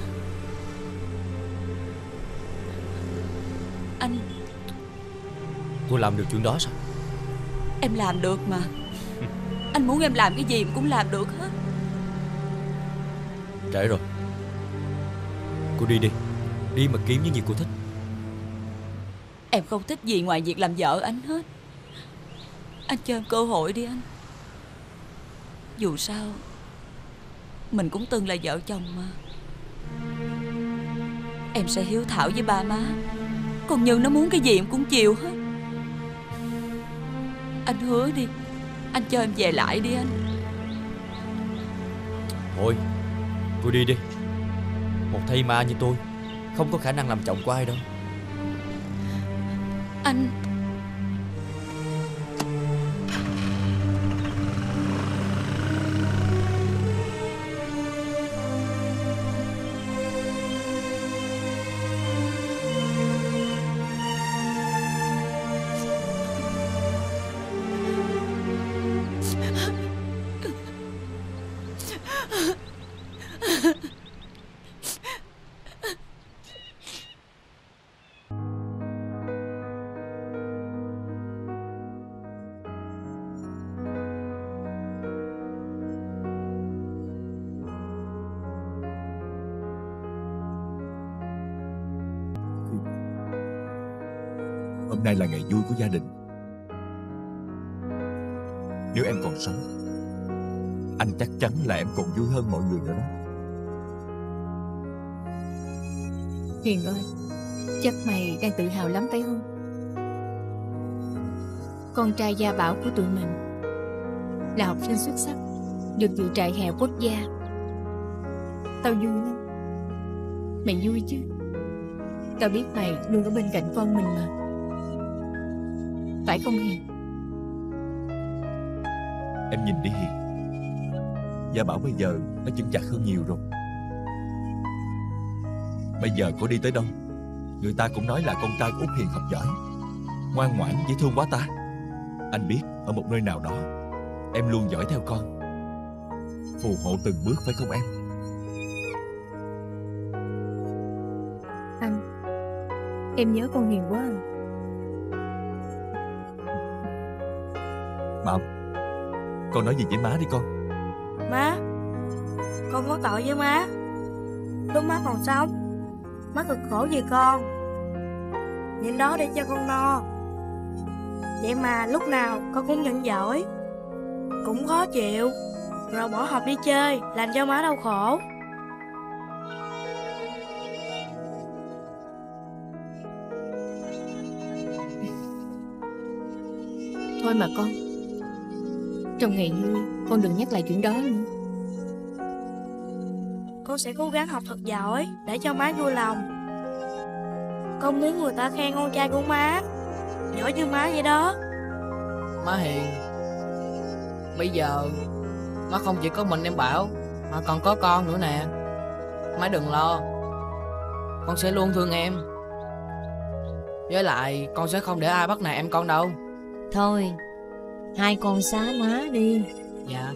Anh. Cô làm được chuyện đó sao? Em làm được mà. Anh muốn em làm cái gì em cũng làm được hết. Trễ rồi. Cô đi đi. Đi mà kiếm những gì cô thích. Em không thích gì ngoài việc làm vợ anh hết. Anh cho em cơ hội đi anh. Dù sao mình cũng từng là vợ chồng mà. Em sẽ hiếu thảo với ba má. Còn Nhân nó muốn cái gì em cũng chiều hết. Anh hứa đi. Anh cho em về lại đi anh. Thôi, cô đi đi. Một thây ma như tôi không có khả năng làm chồng của ai đâu. Anh. Hôm nay là ngày vui của gia đình. Nếu em còn sống, anh chắc chắn là em còn vui hơn mọi người nữa đó. Hiền ơi, chắc mày đang tự hào lắm phải không? Con trai gia bảo của tụi mình là học sinh xuất sắc, được dự trại hè quốc gia. Tao vui lắm. Mày vui chứ? Tao biết mày luôn ở bên cạnh con mình mà. Phải không Hiền? Em nhìn đi Hiền. Gia bảo bây giờ nó chững chạc hơn nhiều rồi. Bây giờ có đi tới đâu, người ta cũng nói là con trai của Út Hiền học giỏi, ngoan ngoãn, dễ thương quá ta. Anh biết ở một nơi nào đó em luôn dõi theo con, phù hộ từng bước, phải không em? Anh, em nhớ con Hiền quá à. Bảo, con nói gì với má đi con. Má, con có tội với má. Lúc má còn sống, má cực khổ vì con, nhịn đó để cho con no. Vậy mà lúc nào con cũng giận dỗi, cũng khó chịu, rồi bỏ học đi chơi, làm cho má đau khổ. Thôi mà con, trong ngày vui con đừng nhắc lại chuyện đó nữa. Con sẽ cố gắng học thật giỏi để cho má vui lòng. Con muốn người ta khen con trai của má giỏi như má vậy đó. Má Hiền, bây giờ má không chỉ có mình em Bảo mà còn có con nữa nè. Má đừng lo, con sẽ luôn thương em. Với lại con sẽ không để ai bắt nạt em con đâu. Thôi, hai con xá má đi. Dạ.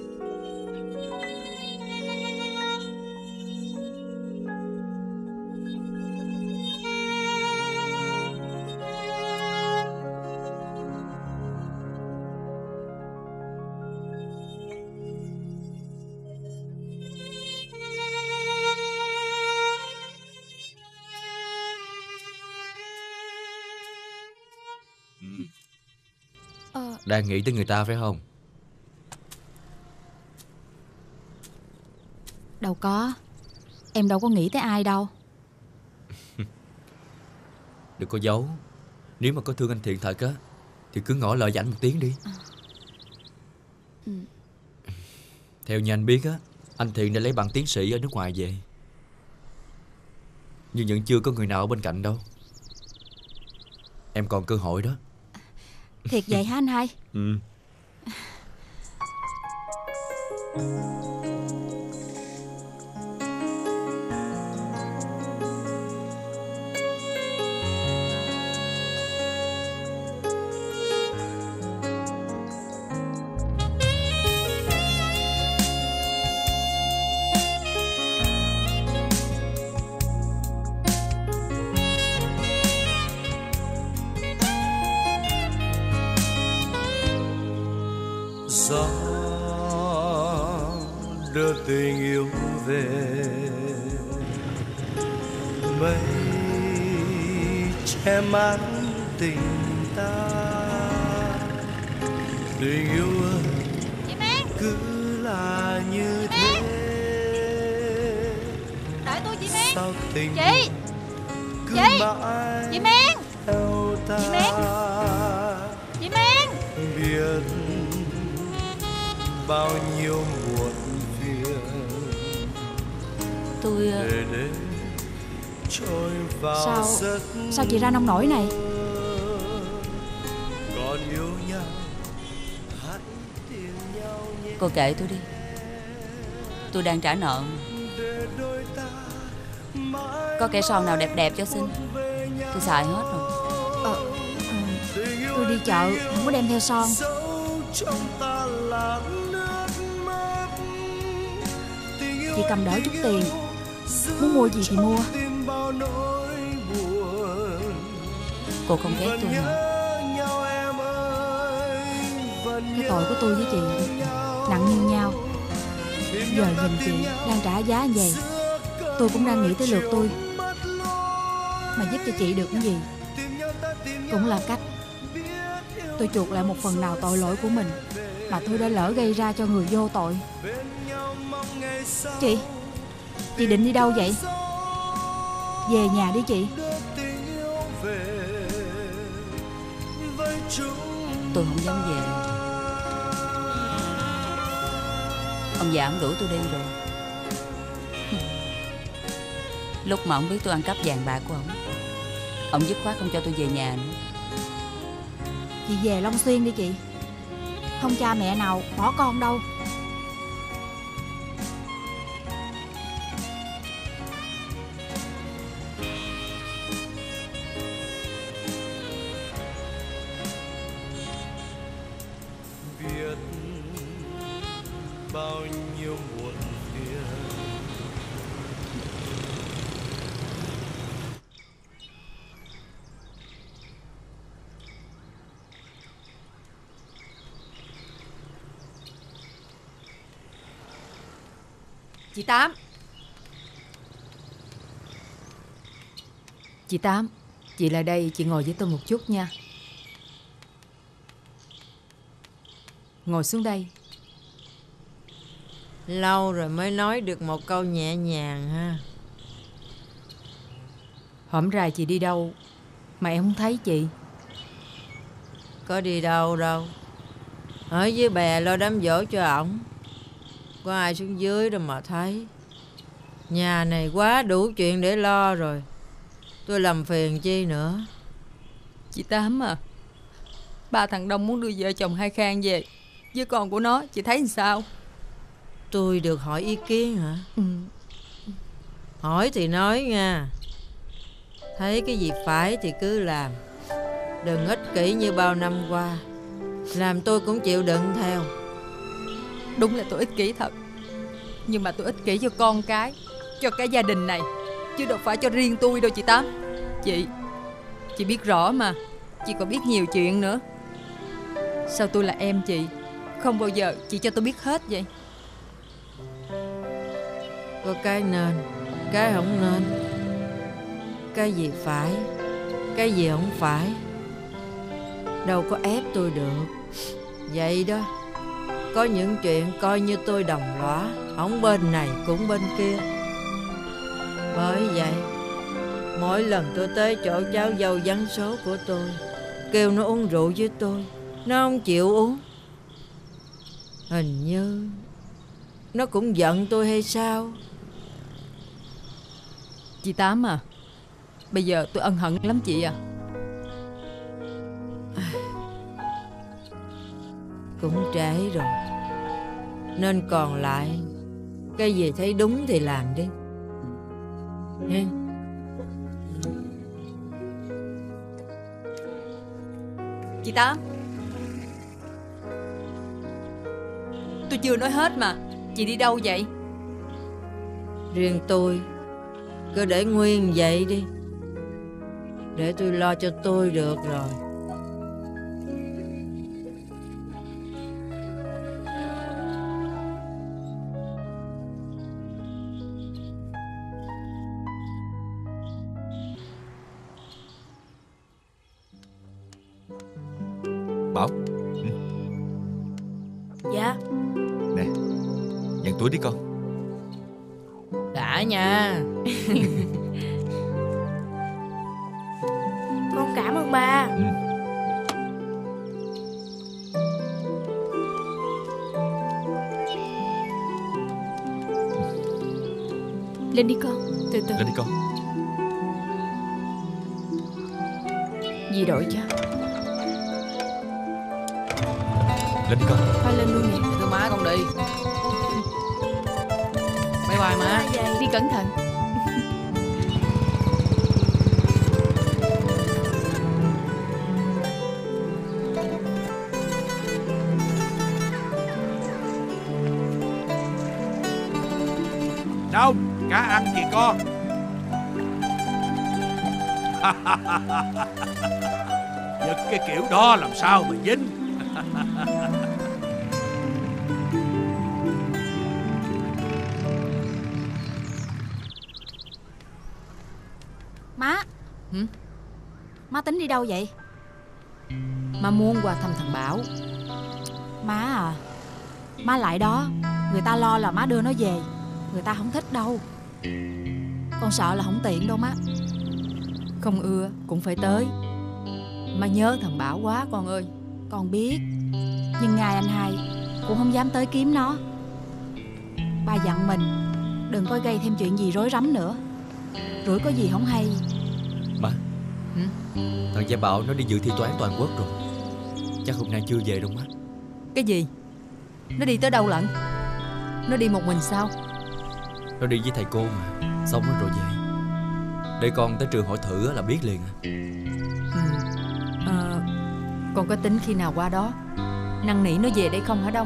Đang nghĩ tới người ta phải không? Đâu có. Em đâu có nghĩ tới ai đâu. Đừng có giấu. Nếu mà có thương anh Thiện thật á thì cứ ngỏ lời với ảnh một tiếng đi. Theo như anh biết á, anh Thiện đã lấy bằng tiến sĩ ở nước ngoài về, nhưng vẫn chưa có người nào ở bên cạnh đâu. Em còn cơ hội đó. Thiệt vậy hả anh hai? Ừ. Gió đưa tình yêu về, mây che mát tình ta. Tình yêu ơi, cứ là như thế. Đợi tôi chị Miên. Sao tình Chị cứ chị mãi chị Miên theo ta. chị Miên chị Miên. Biết bao nhiêu muộn phiền Tôi để đến trôi vào giấc Sao chị ra nông nổi này? còn yêu nhau hãy tìm nhau nhé. Cô kệ tôi đi. Tôi đang trả nợ. Có kẻ son nào đẹp đẹp cho xin, tôi xài hết rồi. Tôi đi chợ không có đem theo son. Chị cầm đỡ chút tiền, muốn mua gì thì mua. Cô không ghét tôi hả? Cái tội của tôi với chị nặng như nhau. Giờ nhìn chị đang trả giá như vậy, tôi cũng đang nghĩ tới lượt tôi. Mà giúp cho chị được cái gì cũng là cách tôi chuộc lại một phần nào tội lỗi của mình mà tôi đã lỡ gây ra cho người vô tội. Chị định đi đâu vậy? Về nhà đi chị. Tôi không dám về. Ông già ông đuổi tôi đi rồi. Lúc mà ông biết tôi ăn cắp vàng bạc của ông dứt khoát không cho tôi về nhà nữa. Chị về Long Xuyên đi chị. Không cha mẹ nào bỏ con đâu. Biết bao nhiêu muộn phiền Chị Tám. Chị Tám, chị lại đây, chị ngồi với tôi một chút nha. Ngồi xuống đây. Lâu rồi mới nói được một câu nhẹ nhàng ha. Hổm rày chị đi đâu mà em không thấy chị? Có đi đâu đâu. Ở dưới bè lo đám giỗ cho ổng. Có ai xuống dưới đâu mà thấy. Nhà này quá đủ chuyện để lo rồi. Tôi làm phiền chi nữa. Chị Tám à, ba thằng Đông muốn đưa vợ chồng Hai Khang về với con của nó, chị thấy làm sao? Tôi được hỏi ý kiến hả? Hỏi thì nói nha. Thấy cái gì phải thì cứ làm. Đừng ích kỷ như bao năm qua. Làm tôi cũng chịu đựng theo. Đúng là tôi ích kỷ thật. Nhưng mà tôi ích kỷ cho con cái, cho cả gia đình này, chứ đâu phải cho riêng tôi đâu chị Tám. Chị biết rõ mà. Chị còn biết nhiều chuyện nữa. Sao tôi là em chị, không bao giờ chị cho tôi biết hết vậy? Có cái nên, cái không nên. Cái gì phải, cái gì không phải. đâu có ép tôi được. Vậy đó, có những chuyện coi như tôi đồng lõa, không bên này cũng bên kia. Bởi vậy, mỗi lần tôi tới chỗ cháu dâu vắng số của tôi, kêu nó uống rượu với tôi, nó không chịu uống. Hình như nó cũng giận tôi hay sao? Chị Tám à, bây giờ tôi ân hận lắm chị à. Cũng trễ rồi, nên còn lại cái gì thấy đúng thì làm đi nha. Chị Tám, tôi chưa nói hết mà. Chị đi đâu vậy? Riêng tôi cứ để nguyên vậy đi, để tôi lo cho tôi được rồi. Bảo. Dạ. Nè, nhận túi đi con. Đã nha. Con cảm ơn ba. Lên đi con, từ từ. Lên đi con. Dì đội cho. Lên đi con. Thôi lên luôn nè. Đưa má con đi. Bye bye má. Đi cẩn thận. Đâu, cá ăn kìa con. Giật cái kiểu đó làm sao mà dính. Má. Má tính đi đâu vậy? Má muốn qua thăm thằng Bảo. Má à, má lại đó, người ta lo là má đưa nó về, người ta không thích đâu. Con sợ là không tiện đâu má. Không ưa cũng phải tới. Má nhớ thằng Bảo quá con ơi. Con biết, nhưng ngài anh hai cũng không dám tới kiếm nó. Ba dặn mình đừng có gây thêm chuyện gì rối rắm nữa, rủi có gì không hay. Má, thằng Gia Bảo nó đi dự thi toán toàn quốc rồi, chắc hôm nay chưa về đâu má. Cái gì? Nó đi tới đâu lận? Nó đi một mình sao? Nó đi với thầy cô mà, xong rồi về. Để con tới trường hỏi thử là biết liền à. Con có tính khi nào qua đó năn nỉ nó về đây không hả Đông?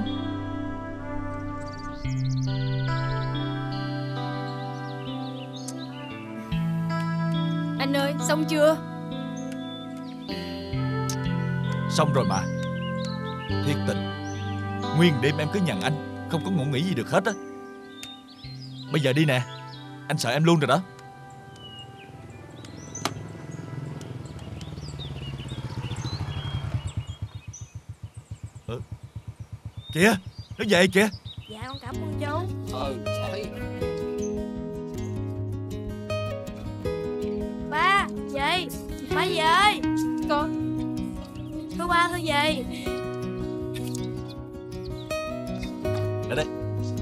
Anh ơi, xong chưa? Xong rồi mà. Thiệt tình, nguyên đêm em cứ nhằn anh, không có ngủ nghỉ gì được hết á. Bây giờ đi nè, anh sợ em luôn rồi đó. Kìa, nó về kìa. Dạ con cảm ơn chú. Ba, dì, ba dì ơi. Con. Thưa ba, thưa dì. Lại đây.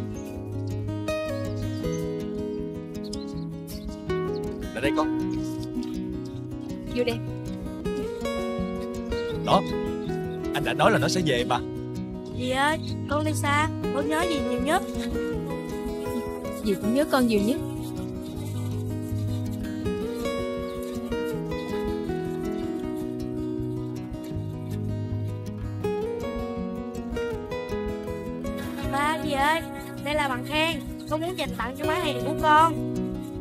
Lại đây con. Vô đây. Đó, anh đã nói là nó sẽ về mà. Dì ơi, con đi xa, con nhớ gì nhiều nhất? Dì cũng nhớ con nhiều nhất. Ba, dì ơi, đây là bằng khen con muốn dành tặng cho má Hiền của con.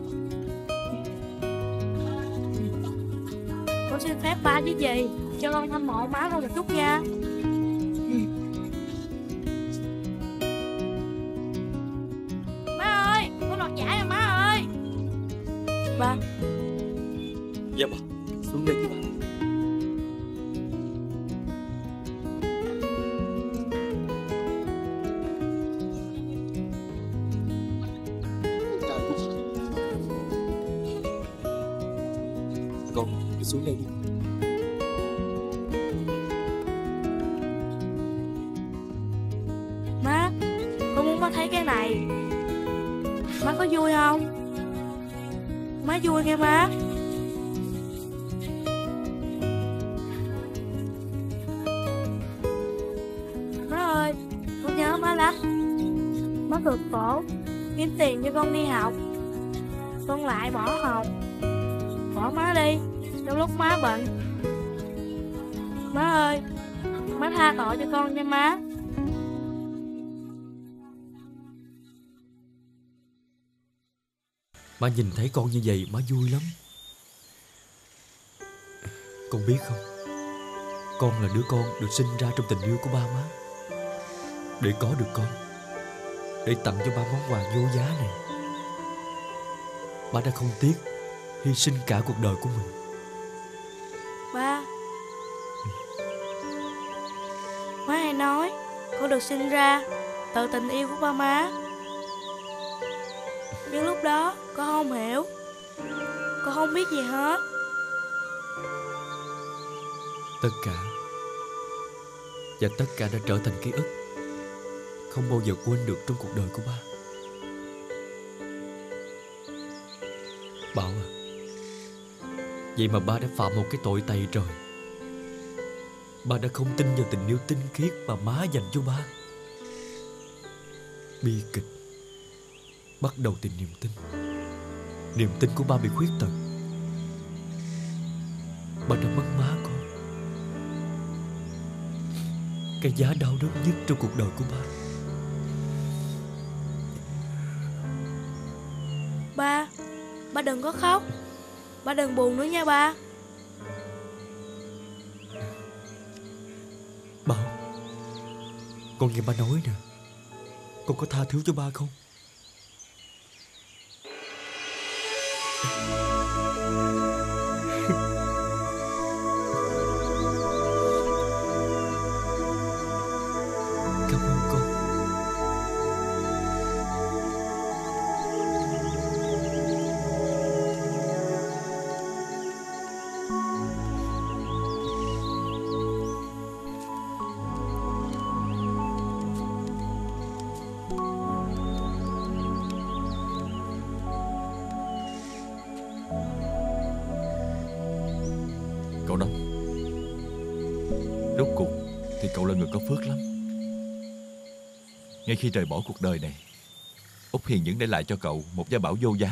Con xin phép ba với dì cho con thăm mộ má con một chút nha. Má ơi, con đoạt giải rồi má ơi. Ba. Dạ bà, xuống đây với bà. Đi xuống đây đi. Má, con muốn má thấy cái này. Má có vui không? Má vui nghe má. Má ơi, con nhớ má lắm. Má cực khổ kiếm tiền cho con đi học, con lại bỏ học. Bỏ má đi trong lúc má bệnh. Má ơi, má tha tội cho con nha má. Má nhìn thấy con như vậy má vui lắm. Con biết không, con là đứa con được sinh ra trong tình yêu của ba má. Để có được con, để tặng cho ba món quà vô giá này, ba đã không tiếc hy sinh cả cuộc đời của mình. Ba, má hay nói con được sinh ra từ tình yêu của ba má. Nhưng lúc đó con không hiểu, con không biết gì hết. Tất cả đã trở thành ký ức không bao giờ quên được trong cuộc đời của ba. Bảo à, vậy mà ba đã phạm một cái tội tày trời. Ba đã không tin vào tình yêu tinh khiết mà má dành cho ba. Bi kịch bắt đầu từ niềm tin. Niềm tin của ba bị khuyết tật. Ba đã mất má con. Cái giá đau đớn nhất trong cuộc đời của ba. Ba đừng có khóc. Ba đừng buồn nữa nha ba. Bảo, con nghe ba nói nè, con có tha thứ cho ba không? Cảm ơn con. Cậu Đông, rốt cuộc thì cậu là người có phước lắm. Ngay khi rời bỏ cuộc đời này, Út Hiền vẫn để lại cho cậu một gia bảo vô giá.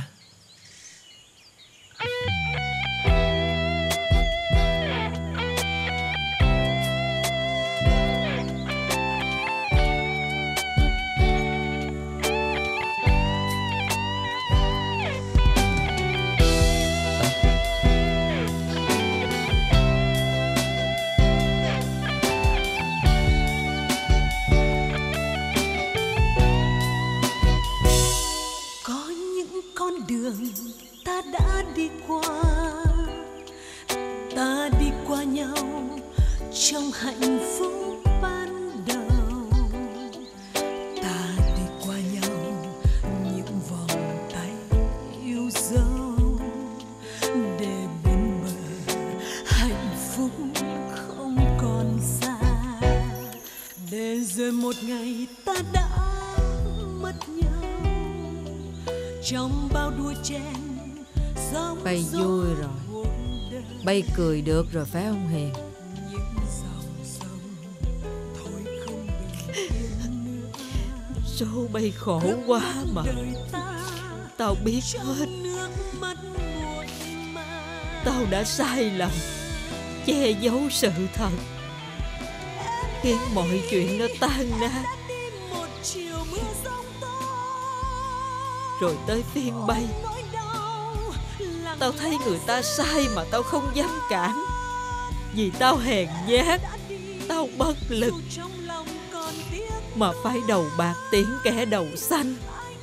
Ta đã đi qua, ta đi qua nhau trong hạnh phúc ban đầu. Ta đi qua nhau những vòng tay yêu dấu, để bên bờ hạnh phúc không còn xa. Để rồi một ngày ta đã mất nhau trong bao đua chen. Bay vui rồi, bay cười được rồi phải không Hiền? Số bay khổ quá mà. Tao biết hết. Tao đã sai lầm che giấu sự thật, khiến mọi chuyện nó tan nát. Rồi tới phiên bay, tao thấy người ta sai mà tao không dám cản. Vì tao hèn nhát, tao bất lực, mà phải đầu bạc tiễn kẻ đầu xanh.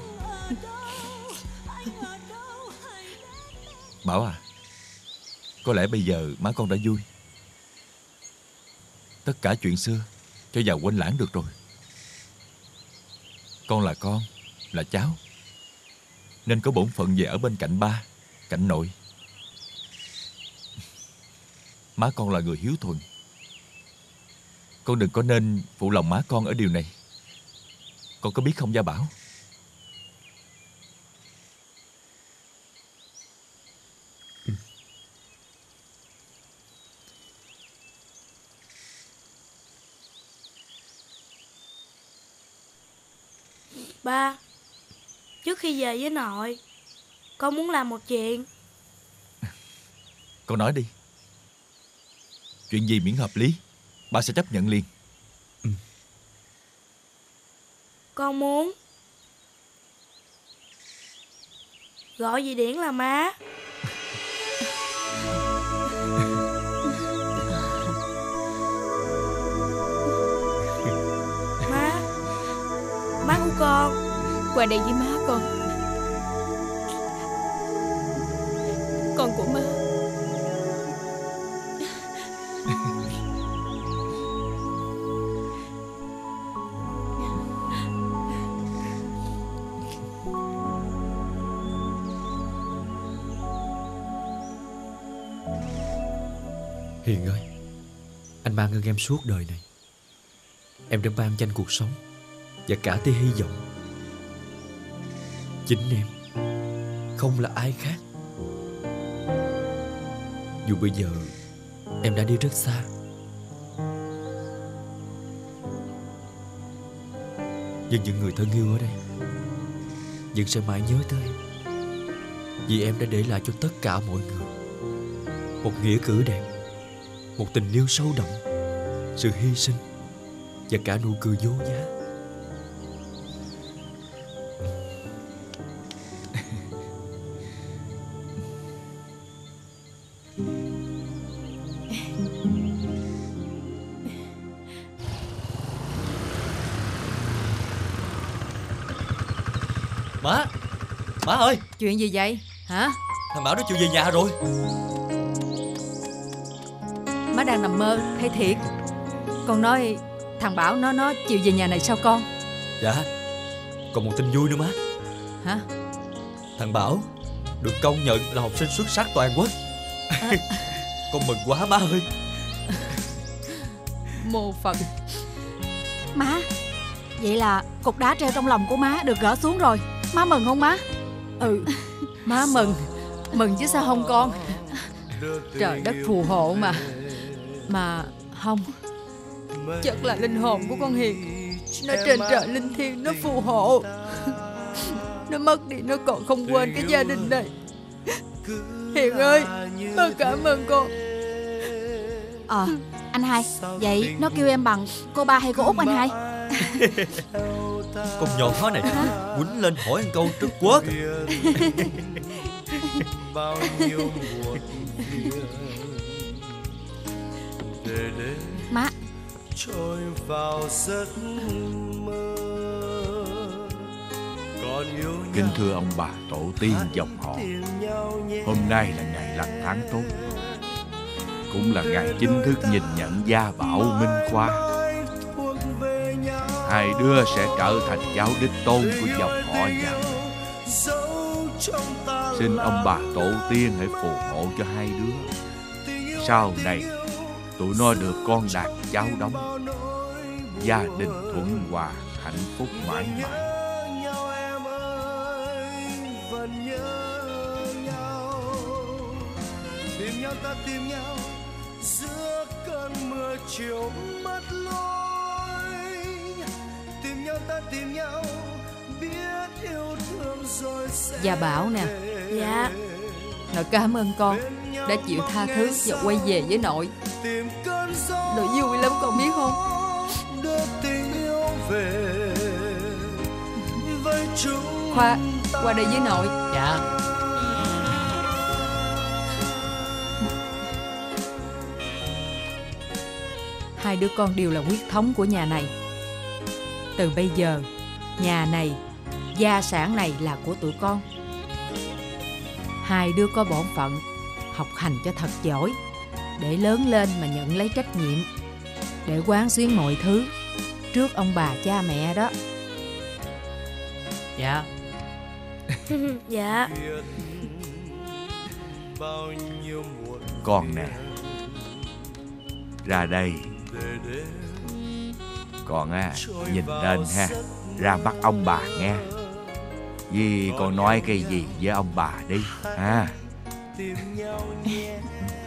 Bảo à, có lẽ bây giờ má con đã vui. Tất cả chuyện xưa cho vào quên lãng được rồi. Con, là cháu, nên có bổn phận về ở bên cạnh ba, cạnh nội. má con là người hiếu thuận. Con đừng có nên phụ lòng má con ở điều này. Con có biết không Gia Bảo? Ba, trước khi về với nội, con muốn làm một chuyện. Con nói đi. Chuyện gì miễn hợp lý, ba sẽ chấp nhận liền. Con muốn gọi dì Điển là má. Má của con. Qua đây với má con. Con của má. Hiền ơi, anh mang ơn em suốt đời này. Em đã mang cho anh cuộc sống và cả tia hy vọng. Chính em, không là ai khác. Dù bây giờ em đã đi rất xa, nhưng những người thân yêu ở đây vẫn sẽ mãi nhớ tới em. Vì em đã để lại cho tất cả mọi người một nghĩa cử đẹp, một tình yêu sâu đậm, sự hy sinh và cả nụ cười vô giá. Má ơi! Chuyện gì vậy hả? Thằng Bảo nó chịu về nhà rồi. Má đang nằm mơ hay thiệt? Con nói thằng Bảo nó chịu về nhà này sao con? Dạ. Còn một tin vui nữa má. Hả? Thằng Bảo được công nhận là học sinh xuất sắc toàn quốc. Con mừng quá má ơi. Mô Phật. Má, vậy là cục đá treo trong lòng của má được gỡ xuống rồi. Má mừng không má? Ừ, má mừng. Mừng chứ sao không con? Trời đất phù hộ mà. Mà không, chắc là linh hồn của con Hiền nó trên trời linh thiêng, nó phù hộ. Nó mất đi nó còn không quên cái gia đình này. Hiền ơi, má cảm ơn con. Anh hai, vậy nó kêu em bằng cô ba hay cô út anh hai? Con nhỏ này quýnh lên hỏi anh câu Trung Quốc. Má. Trôi vào giấc mơ. Kính thưa ông bà tổ tiên dòng họ, hôm nay là ngày lành tháng tốt, cũng là ngày chính thức nhìn nhận Gia Bảo Minh Khoa. Hai đứa sẽ trở thành cháu đích tôn của dòng họ nhà mình. Xin ông bà tổ tiên hãy phù hộ cho hai đứa. Sau này tụi nó được con đạt cháu đóng, gia đình thuận hòa hạnh phúc mãi mãi. Tìm nhau ta tìm nhau giữa cơn mưa chiều mất lối. Tìm nhau ta tìm nhau biết yêu thương rồi sẽ. Gia Bảo nè. Dạ. Nội cảm ơn con đã chịu tha thứ và quay về với nội. Nội vui lắm con biết không? Đưa tình yêu về với chúng. Khoa, qua đây với nội. Dạ. Hai đứa con đều là huyết thống của nhà này. Từ bây giờ, nhà này, gia sản này là của tụi con. Hai đứa có bổn phận học hành cho thật giỏi, để lớn lên mà nhận lấy trách nhiệm, để quán xuyến mọi thứ trước ông bà cha mẹ đó. Dạ. Dạ. Con nè, Ra đây. Con nhìn lên ha, ra mắt ông bà nghe. Vì con nói cái gì với ông bà đi ha. Tìm nhau nhé,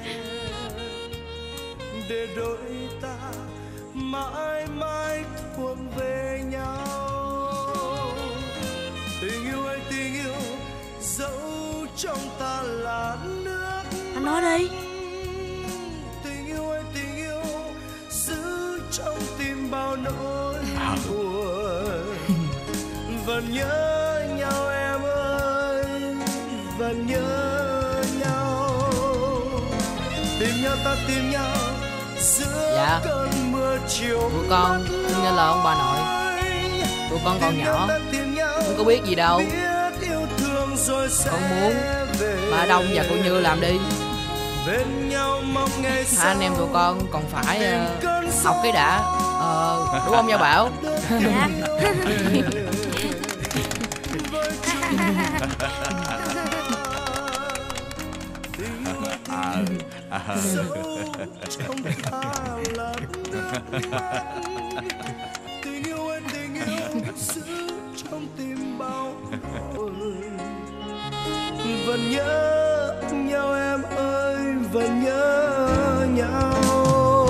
để đôi ta mãi mãi thuộc về nhau. Tình yêu ơi tình yêu, dẫu trong ta là nước. Anh nói đi. Tình yêu ơi tình yêu, giữ trong tim bao nỗi buồn. Vẫn nhớ nhau em ơi, vẫn nhớ nhau. Tìm nhau ta tìm nhau giữa Dạ. cơn mưa chiều. Tụi con nghe lời ông bà nội. Tụi con còn nhỏ, không có biết gì đâu. Con muốn bà Đông và cô Như làm đi. Hai anh em tụi con còn phải học cái đã. Đúng không Gia Bảo? Dạ. Tình yêu ơi tình yêu, giữ trong tim bao hồn. Vẫn nhớ nhau em ơi, vẫn nhớ nhau.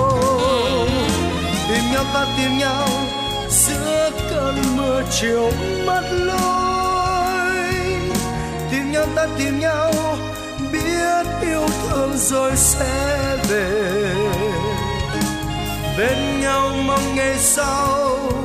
Tìm nhau ta tìm nhau giữa cơn mưa chiều mất lối. Tìm nhau ta tìm nhau, biết yêu thương rồi sẽ về. Bên nhau mong ngày sau